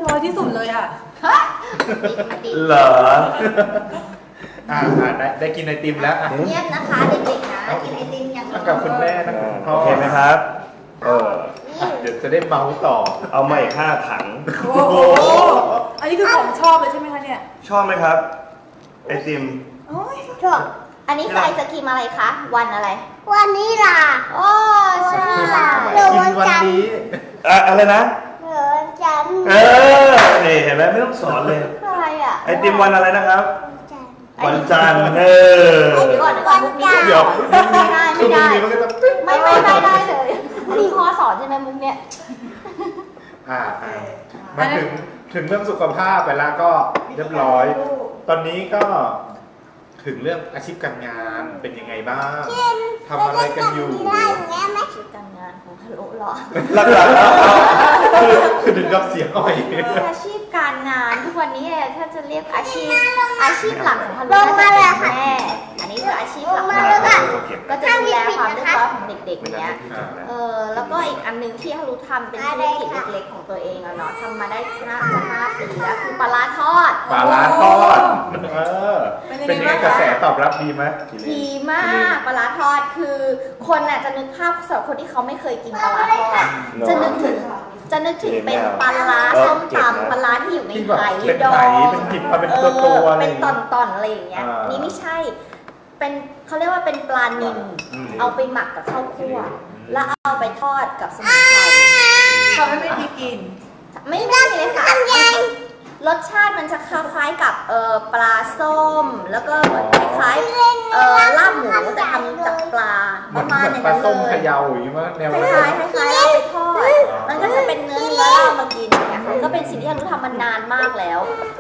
บร้อยที่สุดเลยอ่ะเหรออ่าได้ได้กินไอติมแล้วอ่ะเงียบนะคะเด็กๆนะกินไอติมอย่างนั่งกับคุณแม่นั่งกับคุณพ่อโอเคไหมครับเอออ่ะเดี๋ยวจะได้เมาส์ต่อเอามาอีกห้าถังโอ้โหอันนี้คือของชอบเลยใช่ไหมคะเนี่ยชอบไหมครับไอติมโอ้ยชอบอันนี้คือไอศกรีมอะไรคะวันอะไรวันนี้ล่ะโอ้ใช่หนูกิวันนวันจันทร์นี้อะอะไรนะหนูวันจันทร์เออนี่เห็นไหมไม่ต้องสอนเลยอะไรอ่ะไอติมวันอะไรนะครับวันจันทร์วันจันทร์เออเดี๋ยวก่อนเดี๋ยวก่อนมุกนี้เดี๋ยวไม่ได้คือไม่มุกได้นี้มันก็จะปิ๊งไม่ไม่ไม่ได้เลยอันนี้พ่อสอนใช่ไหมมุกเนี้ยอ่าอ่ามาถึงถึงเรื่องสุขภาพไปแล้วก็เรียบร้อย ตอนนี้ก็ถึงเรื่องอาชีพการงานเป็นยังไงบ้างทำอะไรกันอยู่ได้อย่างเงี้ยไหมชื่อการงานของฮัลโหลเหรอหลักๆแล้วคือคือถึงกับเสียงอ่อยอาชีพการงานทุกวันนี้เนี่ยถ้าจะเรียกอาชีพอาชีพหลักของฮัลโหลลงมาเลยค่ะแม่อันนี้คืออาชีพหลักลงมาเลยค่ะก็จะดูแลความเรียบร้อยของเด็กๆอย่างเงี้ยอ่าเออแล้วก็อีกอันหนึงที่ฮารุทำเป็นธุรกิจเล็กๆของตัวเองอะเนาะทำมาได้ห้าจะห้าปีแล้วคือปลาร้าทอดปลาร้าทอดเออเป็นยังไงกระแสตอบรับดีไหมดีมากปลาร้าทอดคือคนน่ะจะนึกภาพสำหรับคนที่เขาไม่เคยกินปลาร้าทอดจะนึกถึงจะนึกถึงเป็นปลาร้าส้มตำปลาร้าที่อยู่ในที่แบบไหเป็นดอไหงเป็นหยิบมาเป็นตัวตัวๆอะไรเป็อน ย่างตเงี้อย นตอนๆอะไรอย่างเงี้ยอ่านี่นี่ไม่ใช่ เป็นเขาเรียกว่าเป็นปลานิลอืมเอาไปหมักกับข้าวคั่ว แล้วเอาไปทอดกับสมุนไพรทำให้ไม่มีกลิ่นไม่ไม่เลยค่ะรสชาติมันจะคล้ายๆกับเอ่อปลาส้ม แล้วก็เหมือนคล้ายๆเอ่อลาบหมูแต่ทำจากปลาเหปมือนระมาณเหมืออนย่างปลานั้นส้มเลเขยย่าอย่างนี้มั้ยแนวคอะไรล้ายๆคล้ายๆเอาไปทอด มันก็จะเป็นเนื้อเนื้อเรามากินอย่างเงี้ยก็เป็นสิ่งที่เราทำมานานมากแล้ว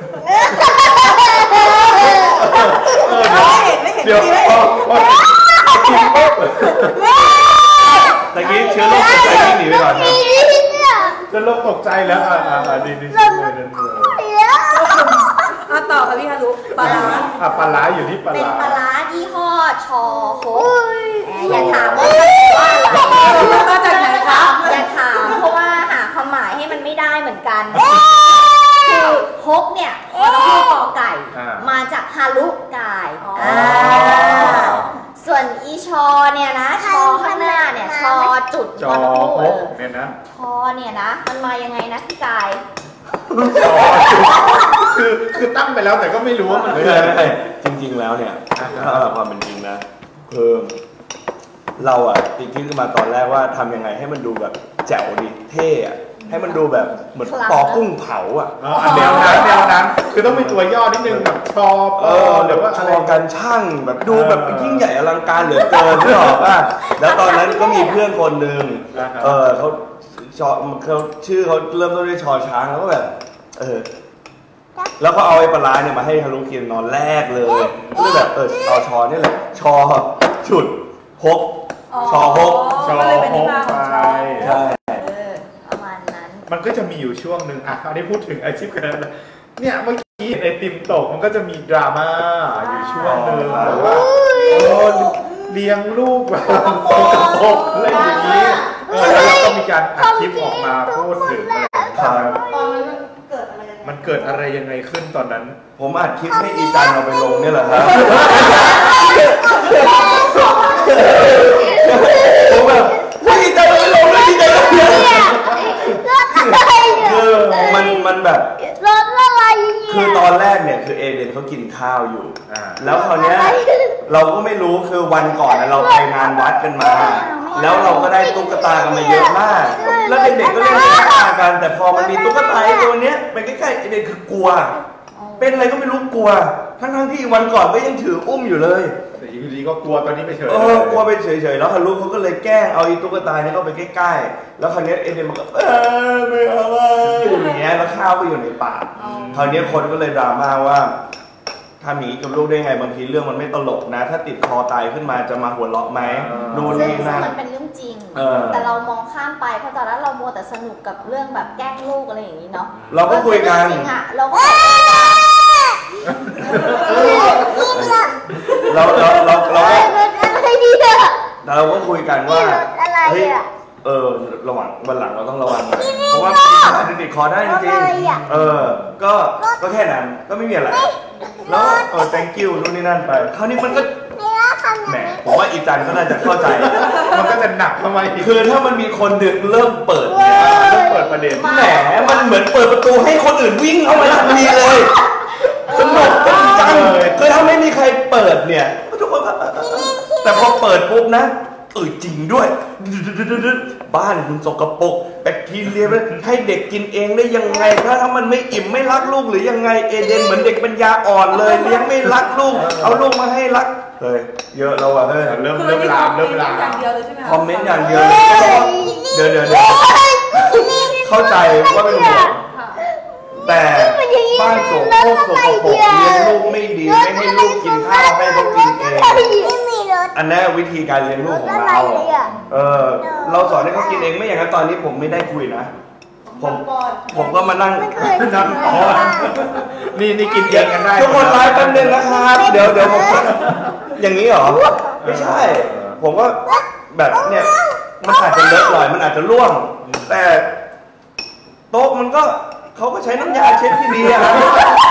เออเดี๋ยวเดี๋ยวพอพอตะกี้เชื้อโรคหัวใจวิ่งหนีไปก่อนครับจะโรคตกใจแล้วอ่าอ่าอ่าดีดีดีเลยดีเลยอ่ะต่อค่ะพี่ฮารุปลาร้าอ่ะปลาร้าอยู่ที่ปลาเป็นร้าปลาร้ายี่ห้อชอโฮกอย่าถามว่าว่าอะไรมาจากไหนคะอย่าถามเพราะว่าหาความหมายให้มันไม่ได้เหมือนกันคือฮกเนี่ยเราพูดกอไก่ มาจากฮารุกายอ่าส่วนอีชอเนี่ยนะชอข้างหน้าเนี่ยชอจุดจอมอโฮเอกอเนี่ยนะชอเนี่ยนะมันมายังไงนะพี่กายจอคือคือตั้งไปแล้วแต่ก็ไม่รู้ว่ามันไม่คือใช่อะไรไม่ใช่จริง ๆแล้วเนี่ยถ้าเอาความเป็นจริงนะคือเราอะติดคิดขึ้นมาตอนแรกว่าทำยังไงให้มันดูแบบแจ๋วดีเท่อะให้มันดูแบบเหมือนปอกุ้งเผาอะอ๋อแนวนั้นแนวนั้นคือต้องมีตัวย่อนิดนึงแบบชอเออหเดี๋รืยวอว่าชอะไรอกันช่างแบบดูแบบยิ่งใหญ่อลังการเหลือเกินที่บอกว่าแล้วตอนนั้นก็มีเพื่อนคนหนึ่งเออเขาชอเขาชื่อเขาเริ่มต้นด้วยชอช้างแล้วก็แบบเออแล้วก็เอาไอ้ปลาร้าเนี่ยมาให้ฮารุกินนอนแรกเลยก็เลยแบบเออเอาชอนี่แหละชอฉุดฮกชอฮกชอก็เลยเป็นที่มาโฮของกชอไปใช่เออประมาณนั้นมันก็จะมีอยู่ช่วงหนึ่งอ่ะอันนี้พูดถึงอาชีพกันแล้วเนี่ยเมื่อกี้ไอติมตกมันก็จะมีดราม่าอยู่ช่วงหนึ่งแบบว่าโอ้เลี้ยงลูกแบบสกปรกอะไรอย่างนี้เออแล้วเราก็มีการอัดคลิปออกมาพูดถึงอะไรครับตอนนั้นมันเกิดอะไรยังไงมันเกิดอะไรยังไงขึ้นตอนนั้นผมอัดคลิปให้อีจันเอาไปลงเนี่ยแหละครับผมแบบให้อีจันเอาไปลงเลยอีจันเอาไปลงคือมันมันแบบรถอะไรคือตอนแรกเนี่ยคือเอเดนเขากินข้าวอยู่อ่าแล้วคราวเนี้ยเราก็ไม่รู้คือวันก่อนน่ะเราไปงานวัดกันมา แล้วเราก็ได้ตุ๊กตากันมาเยอะมาก แล้วเด็กๆก็เล่นตุ๊กตากัน แต่พอมันมีตุ๊กตาไอ้ตัวเนี้ยไปใกล้ๆไอเด็กคือกลัว เป็นอะไรก็ไม่รู้กลัว ทั้งๆที่วันก่อนก็ยังถืออุ้มอยู่เลยแต่อยู่ดีก็กลัวตอนนี้ไปเฉยเออกลัวไปเฉยๆแล้วฮารุเขาก็เลยแกล้งเอาอีตุ๊กตาเนี่ยเข้าไปใกล้ๆแล้วคราวเนี้ยเอเดนมันก็เออไม่เอาเลยอย่างเงี้ยแล้วข้าวก็อยู่ในปากคราวเนี้ยคนก็เลยดราม่าว่าทำอย่างนี้กับลูกได้ไงบางทีเรื่องมันไม่ตลกนะ ถ้าติดคอตายขึ้นมาจะมาหัวเราะไหมดูนซึ่งนี่นั่นมันเป็นเรื่องจริงเออแต่เรามองข้ามไปเพราะตอนนั้นเรามัวแต่สนุกกับเรื่องแบบแกล้งลูกอะไรอย่างนี้เนาะเราก็คุยกันจริงๆอะเราก็แบบเราเราเราเราก็รถอะไรเนี่ยเราก็คุยกันว่านี่รถอะไรเฮ้ยอ่ะเออระหว่างวันหลังเราต้องระวังหน่อยเพราะว่าอาจจะติดคอได้จริงๆเออก็ก็แค่นั้นก็ไม่มีอะไรแล้วเออ thank you นู่นนี่นั่นไปคราวนี้มันก็แหมผมว่าอีจันก็น่าจะเข้าใจมันก็จะหนักเข้ามาอีกคือถ้ามันมีคนดึกเริ่มเปิดเนี่ยเริ่มเปิดประเด็นแหมมันเหมือนเปิดประตูให้คนอื่นวิ่งเข้ามาทันทีเลยสนุกจังคือถ้าไม่มีใครเปิดเนี่ยทุกคนแต่พอเปิดปุ๊บนะเออจริงด้วยบ้านคุณสกปรกแบคทีเรียให้เด็กกินเองได้ยังไงถ้าถ้ามันไม่อิ่มไม่รักลูกหรือยังไงเอเดนเหมือนเด็กปัญญาอ่อนเลยเลี้ยงไม่รักลูกเอาลูกมาให้รักเฮ้ยเยอะแล้วอ่ะเฮ้ยเริ่มเริ่มลามเริ่มลามคอมเมนต์อย่างเดียวเดี๋ยวเดี๋ยวเดี๋ยวเข้าใจว่าเป็นห่วงแต่บ้านโสโครกโสกปรกเลี้ยงลูกไม่ดีไม่ให้ลูกกินข้าวให้เขากินเองอันนี้วิธีการเลี้ยงลูกของเราเออเราสอนให้เขากินเองไม่อย่างนั้นตอนนี้ผมไม่ได้คุยนะผมผมก็มานั่งนั่งอ๋อนี่นี่กินเยอะกันได้ทุกคนไลฟ์แป๊บนึงนะครับเดี๋ยวเดี๋ยวผมอย่างนี้เหรอไม่ใช่ผมก็แบบเนี่ยมันอาจจะเลอะหน่อยมันอาจจะร่วงแต่โต๊ะมันก็เขาก็ใช้น้ำยาเช็ดที่ดีอะครับ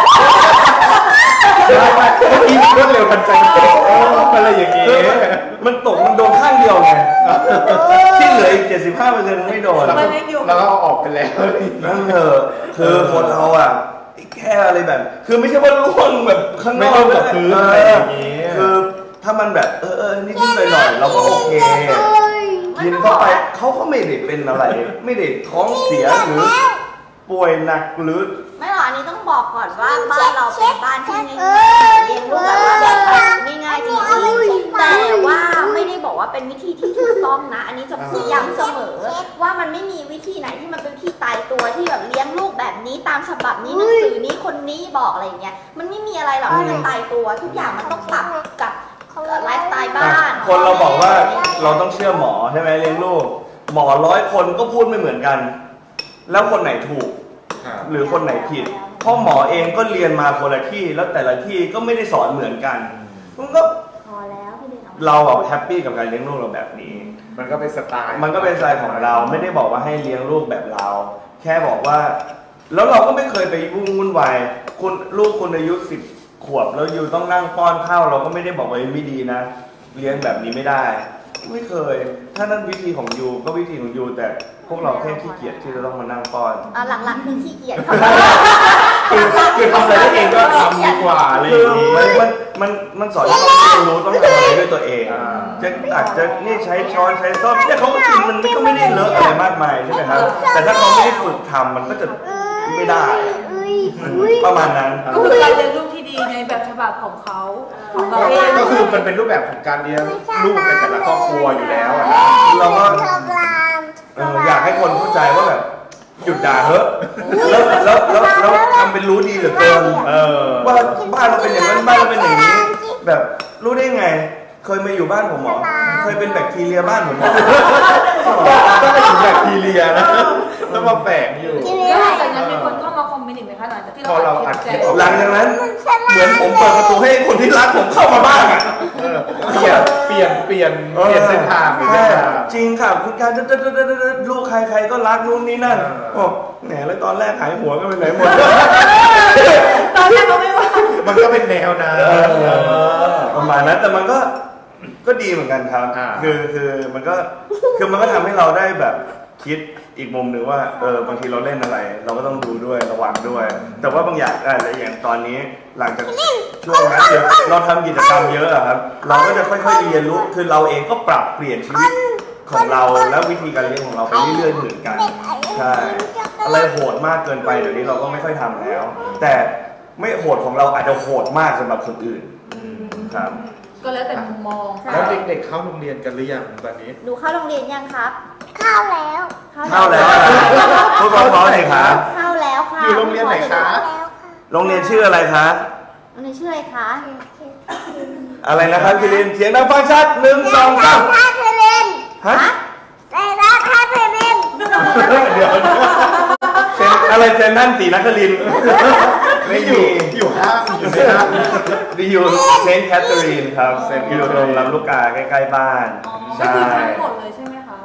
กินรวดเร็วทันใจอะไรอย่างนี้มันตกมันโดนข้างเดียวไงที่เหลืออีก เจ็ดสิบห้าเปอร์เซ็นต์ ไม่โดนแล้วก็เอาออกไปแล้วนั่นเถอะคือคนเราอ่ะแค่อะไรแบบคือไม่ใช่ว่าล่วงแบบข้างนอกแบบพื้นอะไรอย่างนี้คือถ้ามันแบบเออเออนิดๆหน่อยๆเราก็โอเคกินเข้าไปเขาก็ไม่ได้เป็นอะไรไม่ได้ท้องเสียหรือป่วยหนักหรือไม่หรอกอันนี้ต้องบอกก่อนว่าบ้านเราเป็นบ้านที่ง่ายๆเลี้ยงลูกแบบว่าง่ายๆจริงๆแต่ว่าไม่ได้บอกว่าเป็นวิธีที่ถูกต้องนะอันนี้จะพูดย้ำเสมอว่ามันไม่มีวิธีไหนที่มันเป็นวิธีตายตัวที่แบบเลี้ยงลูกแบบนี้ตามฉบับนี้หนังสือนี้คนนี้บอกอะไรอย่างเงี้ยมันไม่มีอะไรหรอกที่มันตายตัวทุกอย่างมันต้องปรับกับไลฟ์สไตล์บ้านคนเราบอกว่าเราต้องเชื่อหมอใช่ไหมเลี้ยงลูกหมอร้อยคนก็พูดไม่เหมือนกันแล้วคนไหนถูกหรือคนไหนผิดเพราะหมอเองก็เรียนมาคนละที่แล้วแต่ละที่ก็ไม่ได้สอนเหมือนกันมันก็เราแบบแฮปปี้กับการเลี้ยงลูกเราแบบนี้มันก็เป็นสไตล์มันก็เป็นสไตล์ของเราไม่ได้บอกว่าให้เลี้ยงลูกแบบเราแค่บอกว่าแล้วเราก็ไม่เคยไปวุ่นวุ่นวายคุณลูกคุณอายุสิบขวบแล้วอยู่ต้องนั่งป้อนข้าวเราก็ไม่ได้บอกว่าไม่ดีนะเลี้ยงแบบนี้ไม่ได้ไม่เคยถ้านั่นวิธีของยูก็วิธีของยูแต่พวกเราแค่ขี้เกียจที่จะต้องมานั่งป้อนอ่าหลักๆคือขี้เกียจคือคือทำอะไรเองก็ทำดีกว่าอะไรอย่างนี้มันมันมันสอนให้เราเรียนรู้ต้องทำอะไรด้วยตัวเองจะอาจจะนี่ใช้ช้อนใช้ซ่อมแต่เขาก็กินมันก็ไม่ได้เลอะอะไรมากมายใช่ไหมครับแต่ถ้าเขาไม่ได้ฝึกทำมันก็จะไม่ได้ประมาณนั้นก็คือการเลี้ยงลูกที่ดีในแบบฉบับของเขาของเราเองก็คือมันเป็นรูปแบบของการเลี้ยงลูกในแต่ละครอบครัวอยู่แล้วเราก็อยากให้คนเข้าใจว่าแบบหยุดด่าเถอะแล้วแล้วแล้วแล้วทำเป็นรู้ดีเหลือเกินว่าบ้านเราเป็นอย่างนั้นบ้านเราเป็นอย่างนี้แบบรู้ได้ไงเคยมาอยู่บ้านผมหรอเคยเป็นแบคทีเรียบ้านผมหรอก็ไม่ถึงแบคทีเรียนะต้องมาแฝงอยู่แล้วหลังจากนั้นมีคนเข้ามาคอมเมนต์อีกไหมคะหลังจากที่เราอัดคลิปหลังจากนั้นเหมือนผมเปิดประตูให้คนที่รักผมเข้ามาบ้างอ่ะเปลี่ยนเปลี่ยนเปลี่ยนเปลี่ยนเส้นทางจริงค่ะคุณการลูกใครๆก็รักนู่นนี่นั่นโอ้แหนแล้วตอนแรกหายหัวก็ไปไหนหมดตอนแรกก็ไม่ว่ามันก็เป็นแนวนะประมาณนั้นแต่มันก็ก็ดีเหมือนกันครับคือคือมันก็คือมันก็ทำให้เราได้แบบคิดอีกมุมหนึ่งว่าเออบางทีเราเล่นอะไรเราก็ต้องดูด้วยระวังด้วยแต่ว่าบางอย่างอะไรอย่างตอนนี้หลังจากช่วงนั้นเราทำกิจกรรมเยอะครับเราก็จะค่อยๆเรียนรู้คือเราเองก็ปรับเปลี่ยนชีวิตของเราและวิธีการเลี้ยงของเราไปเรื่อยๆเหมือนกันใช่อะไรโหดมากเกินไปเดี๋ยวนี้เราก็ไม่ค่อยทำแล้วแต่ไม่โหดของเราอาจจะโหดมากสำหรับคนอื่นครับก็แล้วแต่มุมมองแล้วเด็กๆเข้าโรงเรียนกันหรือยังตอนนี้หนูเข้าโรงเรียนยังครับเข้าแล้วเข้าแล้วพูดเพราะๆหน่อยครับเข้าแล้วค่ะอยู่โรงเรียนไหนคะโรงเรียนชื่ออะไรคะโรงเรียนชื่ออะไรคะอะไรนะครับคิรินเสียงดังฟังชัดหนึ่งสองสามท่าเทเรนฮะเซรัท่าเทเรนเดี๋ยวเซนอะไรเซนนั่นสีนักลินไม่อยู่อยู่ห้างอยู่ในห้างดีอยู่เซนต์แคทเธอรีนครับเซนต์อยู่ตรงลำลูกกาใกล้ๆบ้านใช่ทั้งหมดเลยใช่ไหมคะ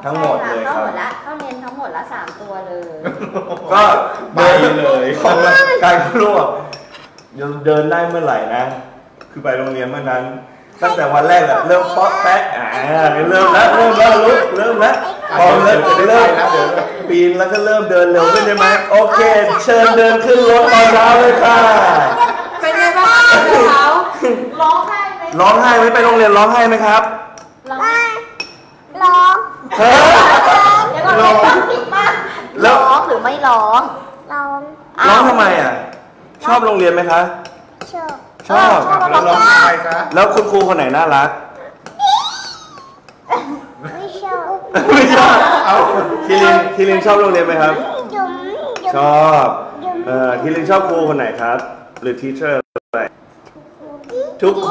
ทั้งหมดเลยครับเข้าหมดละเข้าเรียนทั้งหมดละสามตัวเลยก็ไปเลยของการครัวเดินได้เมื่อไหร่นะ คือไปโรงเรียนเมื่อนั้น ตั้งแต่วันแรกอะเริ่มป๊อกแป๊กอ่าเริ่มแล้วเริ่มแล้วลุกเริ่มแล้วพอเริ่มเริ่มปีนแล้วก็เริ่มเดินเร็วขึ้นใช่ไหมโอเค เชิญเดินขึ้นรถตอนเช้าเลยค่ะเป็นไงบ้างคะเช้าร้องไห้ไหมร้องไห้ไหมไปโรงเรียนร้องไห้ไหมครับร้องไม่ร้องเฮ้ยเดี๋ยวก่อนร้องผิดมากแล้วร้องหรือไม่ร้องร้องร้องทำไมอ่ะชอบโรงเรียนไหมคะชอบชอบแล้วร้องไห้คะแล้วคุณครูคนไหนน่ารักไม่ชอบไม่ชอบเอาคิรินคิรินชอบโรงเรียนไหมครับจุ๋มจุ๋มชอบเอ่อคิรินชอบครูคนไหนครับ หรือทีเชอร์อะไรทุกคน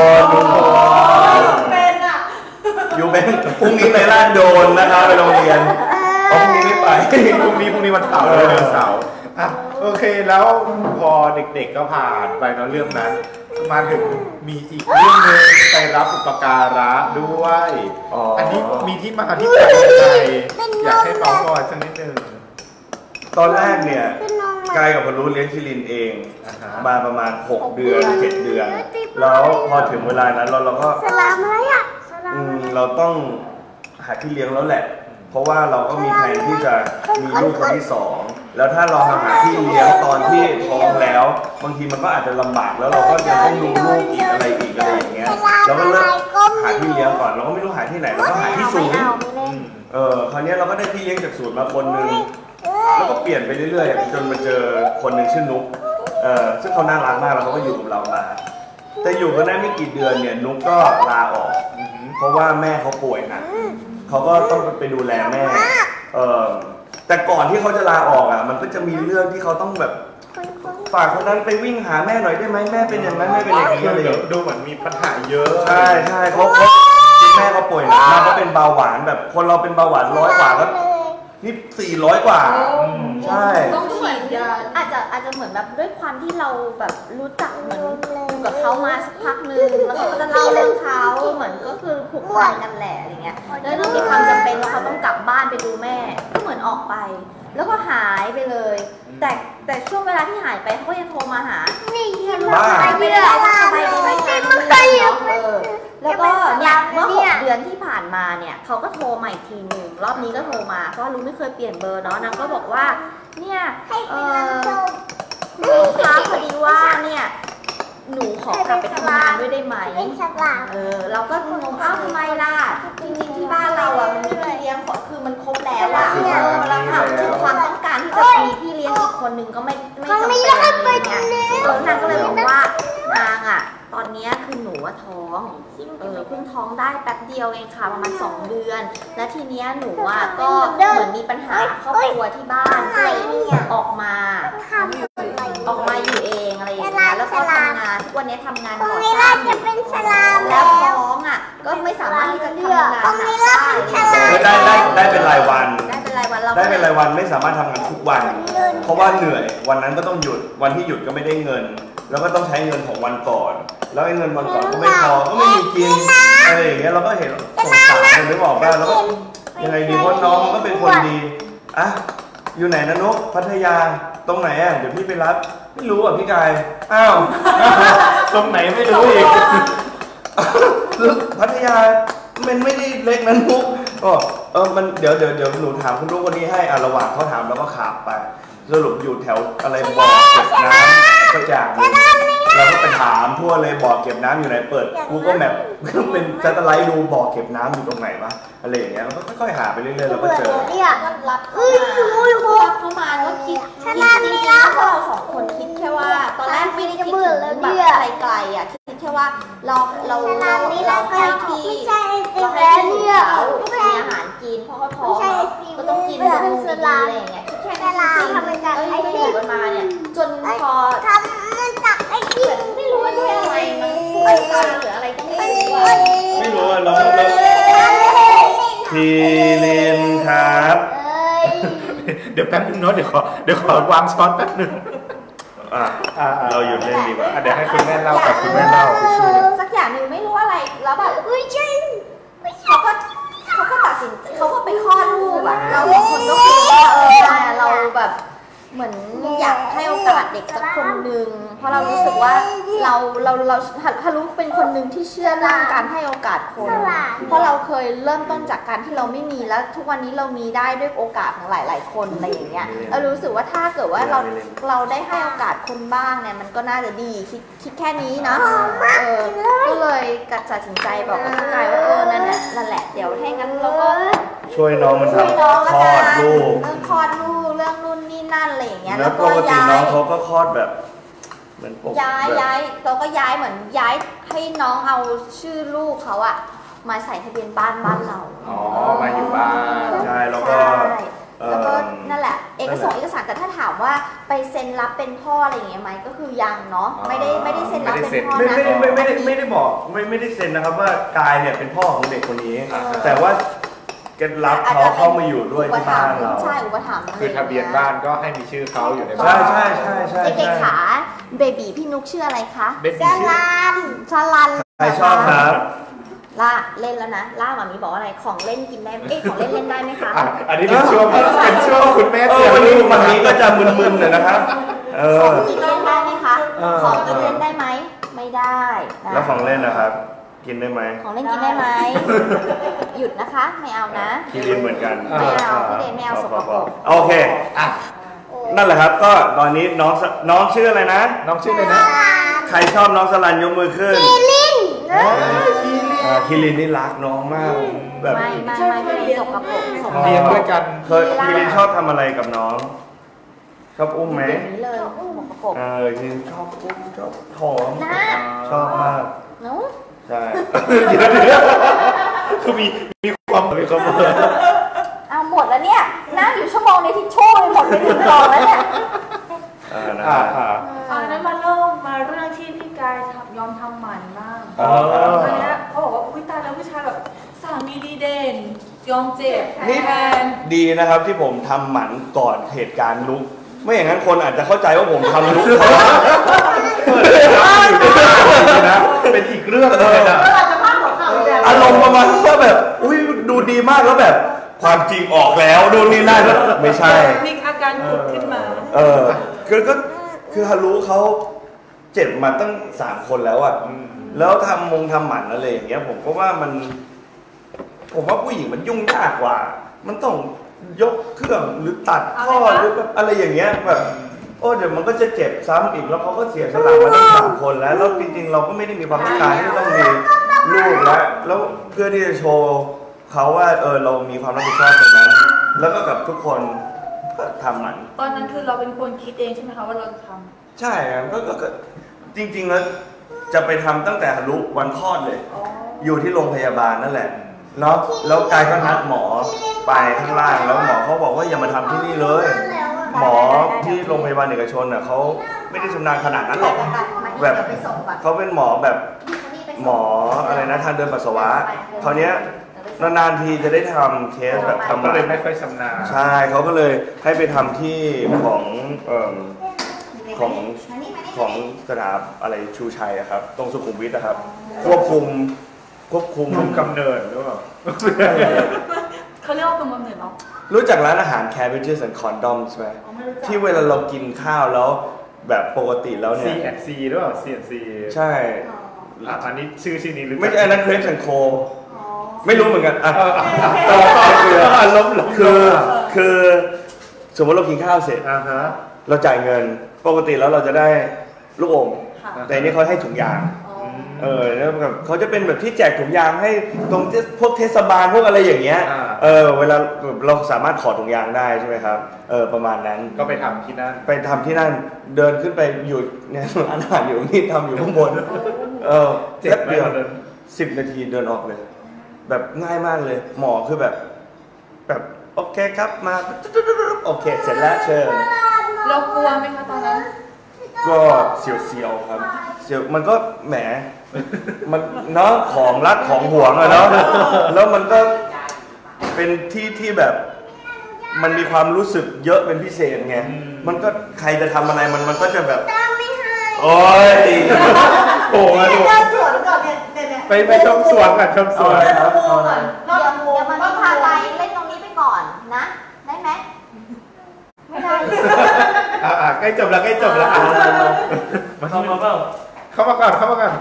เป็นอ่ะอยู่เป็นพรุ่งนี้ในลาดโดนนะครับไปโรงเรียนเพราะพรุ่งนี้ไม่ไปพรุ่งนี้พรุ่งนี้วันเสาร์เลยวันเสาร์อ่ะโอเคแล้วพอเด็กๆก็ผ่านไปเนาะเรื่องนั้น มาถึงมีอีกเรื่องหนึงไปรับอุปการะด้วยอ๋ออัอันนี้มีที่มาที่ไปยังไงอยากให้เปาก่อนสักนิดนึงตอนแรกเนี่ยเป็นน้องกายกับพลูเลี้ยงคิรินเองอ่าฮะมาประมาณหกเดือนเจ็ดเดือน แล้วพอถึงเวลานั้นเราเราก็สลามอะไรอ่ะสลามอืมอะไรเราต้องหาที่เลี้ยงแล้วแหละ เพราะว่าเราก็มีแผนที่จะมีลูกคนที่สองแล้วถ้าเราหาที่เลี้ยงตอนที่ท้องแล้ว บางทีมันก็อาจจะลำบากแล้วเราก็ยังต้องดูลูกอีกอะไรอีกอะไรอย่างเงี้ยเราก็เริ่มหาที่เลี้ยงก่อนเราก็ไม่รู้หาที่ไหนเราก็หาที่ศูนย์ไม่เอาไม่เล่นเออคราวนี้เราก็ได้ที่เลี้ยงจากศูนย์มาคนหนึ่งแล้วก็เปลี่ยนไปเรื่อยๆจนมาเจอคนหนึ่งชื่อนุ๊กเออซึ่งเขาน่ารักมากแล้วเขาก็อยู่กับเรามา แต่อยู่กันได้ไม่กี่เดือนเนี่ยนุ๊กก็ลาออก เพราะว่าแม่เขาป่วยหนักเขาก็ต้องไปดูแลแม่เออแต่ก่อนที่เขาจะลาออกอ่ะมันก็จะมีเรื่องที่เขาต้องแบบฝากคนนั้นไปวิ่งหาแม่หน่อยได้ไหมแม่เป็นอย่างนั้นแม่เป็นอย่างนี้อะไรอย่างเงี้ยดูเหมือนมีปัญหาเยอะใช่ใช่เขาเขาแม่เขาป่วยหนักมากเขาเป็นเบาหวานแบบคนเราเป็นเบาหวานร้อยกว่าก็นี่สี่ร้อยกว่า ใช่ต้องฉีดยาอาจจะอาจจะเหมือนแบบด้วยความที่เราแบบรู้จักเหมือนอยู่กับเขามาสักพักนึงแล้วเขาก็จะเล่าเรื่องเขาเหมือนก็คือผูกพันกันแหละอะไรเงี้ยแล้วก็มีความจำเป็นว่าเขาต้องกลับบ้านไปดูแม่ก็เหมือนออกไป แล้วก็หายไปเลย แต่แต่ช่วงเวลาที่หายไปเขาก็ยังโทรมาหานี่ยังบ้าไปไม่ได้สบายดีไหมคะลูกเนาะเออแล้วก็เนี่ยเมื่อหกเดือนที่ผ่านมาเนี่ยเขาก็โทรมาอีกทีหนึ่งรอบนี้ก็โทรมาเพราะว่ารู้ไม่เคยเปลี่ยนเบอร์เนาะนางก็บอกว่าเนี่ยให้เอเป็นน้ำส้มอคุณคะพอดีว่าเนี่ยหนูขอกลับไปทำงานด้วยได้ไหมเป็นฉลามเออเราก็งงอ้าวทำไมล่ะจริงๆที่บ้านเราอ่ะมันมีพี่เลี้ยงคือมันครบแล้วอ่ะเออเราถามถึงความต้องการที่จะมีพี่เลี้ยงอีกคนนึงก็ไม่ไม่จำเป็นอะไรเงี้ยเออนางก็เลยบอกว่านางอ่ะตอนเนี้ยคือหนูว่าท้องเออเพิ่งท้องได้แป๊บเดียวเองค่ะประมาณสองเดือน และทีเนี้ยหนูอ่ะก็เหมือนมีปัญหาครอบครัวที่บ้านก็เลยออกมาทำอะไรออกมาอยู่เองอะไรอย่างเงี้ยแล้วก็ทำงานทุกวันนี้ทำงานตรงก่อนี้สร้าน่าง จะเป็นฉลามแล้วแล้วท้องอ่ะก็ไม่สามารถที่จะทำงานหนักได้ได้ได้ได้เป็นรายวันได้เป็นรายวันเราได้เป็นรายวันไม่สามารถทำงานทุกวัน เพราะว่าเหนื่อยวันนั้นก็ต้องหยุดวันที่หยุดก็ไม่ได้เงิน แล้วก็ต้องใช้เงินของวันก่อน แล้วไอ้เงินวันก่อนก็ไม่พอก็ไม่มีกินอะไรอย่างเงี้ยเราก็เห็นสงสารเลยนึกออกป่ะแล้วก็ยังไงดีเพราะน้องมันก็เป็นคนดีอ่ะอยู่ไหนนะนุ๊กพัทยาตรงไหนอ่ะเดี๋ยวพี่ไปรับไม่รู้อ่ะพี่กายอ้าวตรงไหนไม่รู้อีกพัทยามันไม่ได้เล็กนั้นนุ๊กก็เออมันเดี๋ยวเดี๋ยวเดี๋ยวหนูถามคุณลูกคนนี้ให้อ่ะระหว่างเขาถามแล้วก็ขับไปสรุปอยู่แถวอะไรบ่อเก็บน้ำสักอย่างหนึงเราก็ไปถามทั่วเลยบ่อเก็บน้ำอยู่ไหนเปิดกูก็แมปเป็นซัตเทอร์ไลท์ดูบ่อเก็บน้ำอยู่ตรงไหนวะอะไรอย่างเงี้ยเราก็ค่อยๆหาไปเรื่อยๆเราก็เจอเนี่ยก็รับเข้ามารับเข้ามาก็คิดคิดจริงๆพวกเราสองคนคิดแค่ว่า ตอนแรกไม่ได้คิดถึงแบบไกลๆอ่ะคิดแค่ว่าเราเราเราเราให้ที่เราให้ที่เขามีอาหารกินเพราะเขาท้องก็ต้องกินบำรุงดีๆอะไรอย่างเงี้ยคิดแค่นั้นจริงๆเอ้ยไปอยู่กันมาเนี่ยจนพอทำมันจากไอ้ที่ไม่รู้ว่าด้วยอะไรมันป่วยกันหรืออะไรก็ไม่รู้อะไม่รู้อ่ะน้องเราทีลินครับเอ้ยเดี๋ยวแป๊บนึงเนาะเดี๋ยวขอเดี๋ยวขอวางช้อนแป๊บนึงอ่ะอ่าเราหยุดเล่นดีกว่าอ่ะเดี๋ยวให้คุณแม่เล่ากับคุณแม่เล่าคุณชูสักอย่างหนึ่งไม่รู้อะไรแล้วแบบอุ้ยใช่เขาก็เขาก็ตัดสินเขาก็ไปคลอเด็กสักคนหนึ่งเพราะเรารู้สึกว่าเราเราเราฮารุเป็นคนหนึ่งที่เชื่อเรื่องการให้โอกาสคนเพราะเราเคยเริ่มต้นจากการที่เราไม่มีแล้วทุกวันนี้เรามีได้ด้วยโอกาสของหลาย ๆ คนอะไรอย่างเงี้ยเรารู้สึกว่าถ้าเกิดว่าเราเราได้ให้โอกาสคนบ้างเนี่ยมันก็น่าจะดีคิดคิดแค่นี้นะเออก็เลยตัดสินใจบอกกับพี่กายว่าเออนั่นแหละนั่นแหละเดี๋ยวถ้างั้นเราก็ช่วยน้องมันช่วยทำน้องคลอดลูกเรื่องคลอดลูกเรื่องนู่นนี่นั่นอะไรอย่างเงี้ยแล้แล้ว วปก็กติย้าน้อย งเขาก็คลอดแบบเหมือนปกย้ายแบบย้ายเราก็ย้ายเหมือนย้ายให้น้องเอาชื่อลูกเขาอะมาใส่ทะเบียนบ้านบ้านเราอ๋อมาอยู่บ้านใช่แล้วก็ใช่แล้วก็นั่นแหละเอกสารเอกสารแต่ถ้าถามว่าไปเซ็นรับเป็นพ่ออะไรอย่างเงี้ยไหมก็คือยังเนาะไม่ได้ไม่ได้เซ็นรับเป็นพ่อไม่นะไม่ได้ไม่ไม่ได้ไม่ได้บอกไม่ไม่ได้เซ็นนะครับว่ากายเนี่ยเป็นพ่อของเด็กคนนี้ แต่ว่าเก็ตรับเขาเข้ามาอยู่ด้วยที่บ้านเราใช่อุปถัมภ์คือทะเบียนบ้านก็ให้มีชื่อเขาอยู่ในบ้าใช่นใช่ใช่ใช่เด็กใช่ๆขาเบบีพี่นุกชื่ออะไรคะเบบีชื่อชาลันใครชอบครับล่าเล่นแล้วนะล่าหมามีบอกว่าอะไรของเล่นกินได้เอ๊ะของเล่นเล่นได้ไหมคะอ่ะอันนี้เป็นช่วงเป็นช่วงคุณแม่เอเตืออนวันนี้ลูกวันนี้ก็จะมึนๆหน่อยนะครับ เอขอองกินเล่นได้ไหมคะเออของกินเล่นได้ไหมไม่ได้นะแล้วของเล่นนะครับ กินได้ไหมของเล่นกินได้ไหมหยุดนะคะไม่เอานะกินเล่นเหมือนกันไม่เอาพี่เดนไม่เอาสกปรกโอเคอ่ะนั่นแหละครับ ก็ตอนนี้น้องสน้องชื่ออะไรนะน้องชื่ออะไรนะใครชอบน้องสลันยกมือขึ้นลินอ่าคิรินนี่รักน้องมากแบบไม่ไม่ไม่ไม่ได้สกปรกสกปรกเรียนด้วยกันเคยคิรินชอบทำอะไรกับน้อง ชอบอุ้มไหมอย่างนี้เลยสกปรกเออคิรินชอบอุ้มชอบหอมนะชอบมากเนาะใช่คือมีมีความมีความเอาหมดแล้วเนี่ยนั่งอยู่ชั่วโมงในทิชชู่เลยหมดไปหนึ่งกล่องแล้วเนี่ยอ่านะอ่าอ่าอันนั้นมาเริ่มมาเรื่องที่พี่กายทำยอมทำหมันมากอ๋อตอนนี้เขาบอกว่าอุ้ยตายแล้วผู้ชายแบบสามีดีเด่นยอมเจ็บแทนี่นดีนะครับที่ผมทำหมันก่อนเหตุการณ์ลุก ไม่อย่างนั้นคนอาจจะเข้าใจว่าผมทำลุกเขานะเป็นอีกเรื่องเลยนะอารมณ์ประมาณว่าแบบ อุ้ยดูดีมากแล้วแบบ ความจริงออกแล้วดูนี่นั่นไม่ใช่มีอาการผุดขึ้นมาเออคือก็คือฮารุเขาเจ็บมาตั้งสามคนแล้วอะแล้วทำมงทำหมันอะไรอย่างเงี้ย ผมก็ว่ามัน ผมว่าผู้หญิงมันยุ่งยากกว่า มันต้องยกเครื่องหรือตัดข้อหรือแบบอะไรอย่างเงี้ยแบบโอ้เดี๋ยวมันก็จะเจ็บซ้ำอีกแล้วเขาก็เสียสละมาตั้งสามคนแล้วแล้วจริงๆเราก็ไม่ได้มีความต้องการที่ต้องมีลูกแล้วแล้วเพื่อที่จะโชว์เขาว่าเออเรามีความรับผิดชอบตรงนั้น แล้วก็กับทุกคนก็ทำมันตอนนั้นคือเราเป็นคนคิดเองใช่ไหมคะว่าเราจะทำใช่ครับก็ก็ก็จริงๆแล้วจะไปทำตั้งแต่ฮารุวันคลอดเลย อยู่ที่โรงพยาบาลนั่นแหละเนาะแล้วกายก็นัดหมอไปข้างล่างแล้วหมอเขาบอกว่าอย่ามาทำที่นี่เลย หมอที่โรงพยาบาลเอกชนน่ะเขาไม่ได้ชำนาญขนาดนั้นหรอกแบบเขาเป็นหมอแบบหมออะไรนะทางเดินปัสสาวะคราวเนี้ยนานๆทีจะได้ทำเคสแบบทำก็เลยไม่ค่อยชำนาญใช่เขาก็เลยให้ไปทำที่ของเอ่อของของสถาบอะไรชูชัยอะครับตรงสุขุมวิทนะครับควบคุมควบคุมคุมกำเนิดหรือเปล่าเขาเรียกว่าเป็นบำเหน็จเนาะรู้จักร้านอาหาร Cabbages and Condoms ไหมที่เวลาเรากินข้าวแล้วแบบปกติแล้วเนี่ซียแอนซีหรือเปล่า ซี แอน ซีใช่อ่ะอันนี้ชื่อชื่อนี้หรือไม่ใช่อันนั้น Crepes and Co ไม่รู้เหมือนกันอ่ะต่อต่อคือล้มล้มคือคือสมมติเรากินข้าวเสร็จอ่าฮะเราจ่ายเงินปกติแล้วเราจะได้ลูกอมค่ะแต่อันนี้เขาให้ถุงยาง เออแล้วแบบเขาจะเป็นแบบที่แจกถุงยางให้ตรงที่พวกเทศบาลพวกอะไรอย่างเงี้ยอ่าเออเวลาเราสามารถขอถุงยางได้ใช่ไหมครับเออประมาณนั้นก็ไปทำที่นั่นไปทำที่นั่นเดินขึ้นไปอยู่เนี่ยร้านอาหารอยู่นี่ทำอยู่ข้างบนเออเจ็บแป๊บไหมเดียวตอนนั้นสิบนาทีเดินออกเลย แบบง่ายมากเลย หมอคือแบบ แบบโอเคครับมาโอเคเสร็จแล้วเชิญเรากลัวไหมคะตอนนั้นก็เสียวๆครับเสียวมันก็แหมมันเนาะของรักของหวงอะเนาะแล้วมันก็เป็นที่ที่แบบมันมีความรู้สึกเยอะเป็นพิเศษไงมันก็ใครจะทำอะไรมันมันก็จะแบบโอ้ยโอ้โหดูสวนก่อนเนี่ยเนี่ยไปไปชมสวนกันชมสวนเดินดูก่อนรอบเดี๋ยวดูเดี๋ยวมันพาไปเล่นตรงนี้ไปก่อนนะ ได้ไหมไม่ได้อ่าใกล้จบแล้วใกล้จบแล้วอ่ะมาเข้ามาเปล่าเข้ามาก่อนเข้ามาก่อน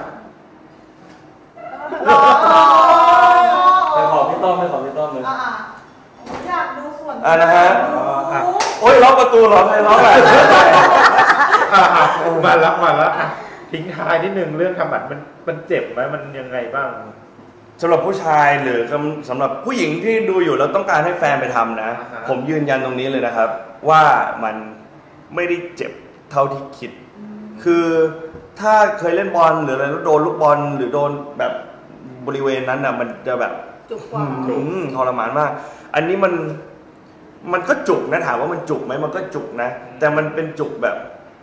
ไปขอพี่ต้อมไปขอพี่ต้อมเลยอ่าอยากดูส่วนอ่านะฮะอ่ะโอ้ยล็อกประตูเหรอใครล็อกอ่ะอ่ะอ่ะมาแล้วมาแล้วอ่ะทิ้งท้ายนิดนึงเรื่องทำหมันมันมันเจ็บไหมมันยังไงบ้างสำหรับผู้ชายหรือสำหรับผู้หญิงที่ดูอยู่แล้วต้องการให้แฟนไปทำนะ ผมยืนยันตรงนี้เลยนะครับ ว่ามันไม่ได้เจ็บเท่าที่คิด คือถ้าเคยเล่นบอลหรืออะไรแล้วโดนลูกบอลหรือโดนแบบบริเวณนั้นน่ะมันจะแบบจุกกว่าอืมทรมานมาก อันนี้มันมันก็จุกนะถามว่ามันจุกไหมมันก็จุกนะ แต่มันเป็นจุกแบบ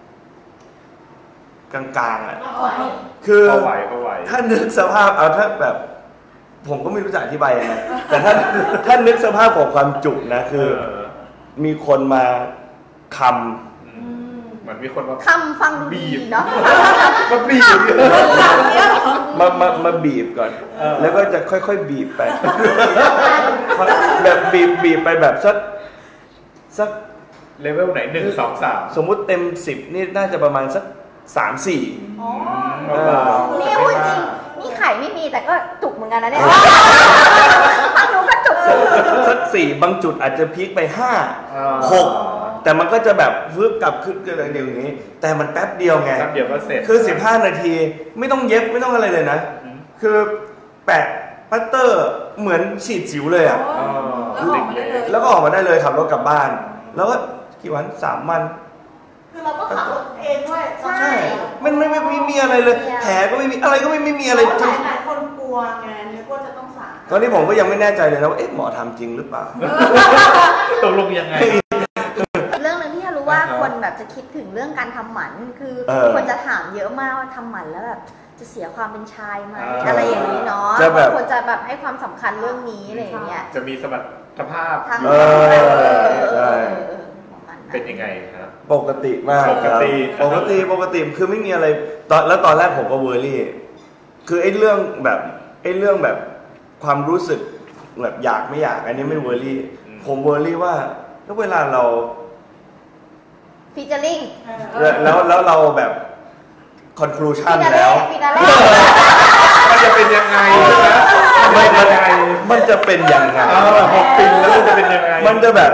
กลางๆอ่ะคือพอไหวพอไหวถ้านึกสภาพเอาถ้าแบบ ผมก็ไม่รู้จะอธิบายยังไงแต่ถ้าถ้านึกสภาพของความจุกนะคือมีคนมาคำเหมือนมีคนมาคำฟังดูดีเนาะมาบีบมามามาบีบก่อน แล้วก็จะค่อยๆบีบไปแบบบีบบีบไปแบบสักสักเลเวลไหนหนึ่งสองสามสมมุติเต็มสิบนี่น่าจะประมาณสักสามสี่นี่พูดจริงนี่ไข่ไม่มีแต่ก็จุกเหมือนกันนะเนี่ยฟังหนูก็จุกสักสี่บางจุดอาจจะพีคไปห้าหกแต่มันก็จะแบบฟึบกลับขึ้นอะไรเดี๋ยวนี้ แต่มันแป๊บเดียวไงแป๊บเดียวก็เสร็จคือสิบห้านาทีไม่ต้องเย็บไม่ต้องอะไรเลยนะ คือแปะปัตเตอร์เหมือนฉีดสิวเลยอ่ะแล้วออกมาได้เลยแล้วก็ออกมาได้เลยขับรถกลับบ้าน แล้วก็กี่วันสามวันคือเราก็ขับรถเองด้วยใช่มันไม่ไม่ไม่มีอะไรเลย แผลก็ไม่มีอะไรก็ไม่ไม่มีอะไรหทั้งลายหลายคนกลัวไงนึกว่าจะต้องสาตอนนี้ผมก็ยังไม่แน่ใจเลยนะว่าเอ๊ะหมอทำจริงหรือเปล่าตกลงยังไงเรื่องนึงที่รู้ว่าคนแบบจะคิดถึงเรื่องการทำหมันคือคนจะถามเยอะมากว่าทำหมันแล้วแบบจะเสียความเป็นชายไหมอะไรอย่างนี้เนาะคนจะแบบให้ความสำคัญเรื่องนี้อะไรอย่างเงี้ยจะมีสมรรถภาพทางเออใช่เป็นยังไงครับปกติมากปกติปกติปกติคือไม่มีอะไรตอนแล้วตอนแรกผมก็เวอร์รี่คือไอ้เรื่องแบบไอ้เรื่องแบบความรู้สึกแบบอยากไม่อยากอันนี้ไม่เวอร์รี่ผมเวอร์รี่ว่าแล้วเวลาเราฟีเจอริ่งแล้วแล้วเราแบบ conclusion แล้วฟีนาเล่มันจะเป็นยังไงใช่ไหมไม่มันมันยังไงมันจะเป็นยังไงเออหกปีแล้วมันจะเป็นยังไงมันจะแบบ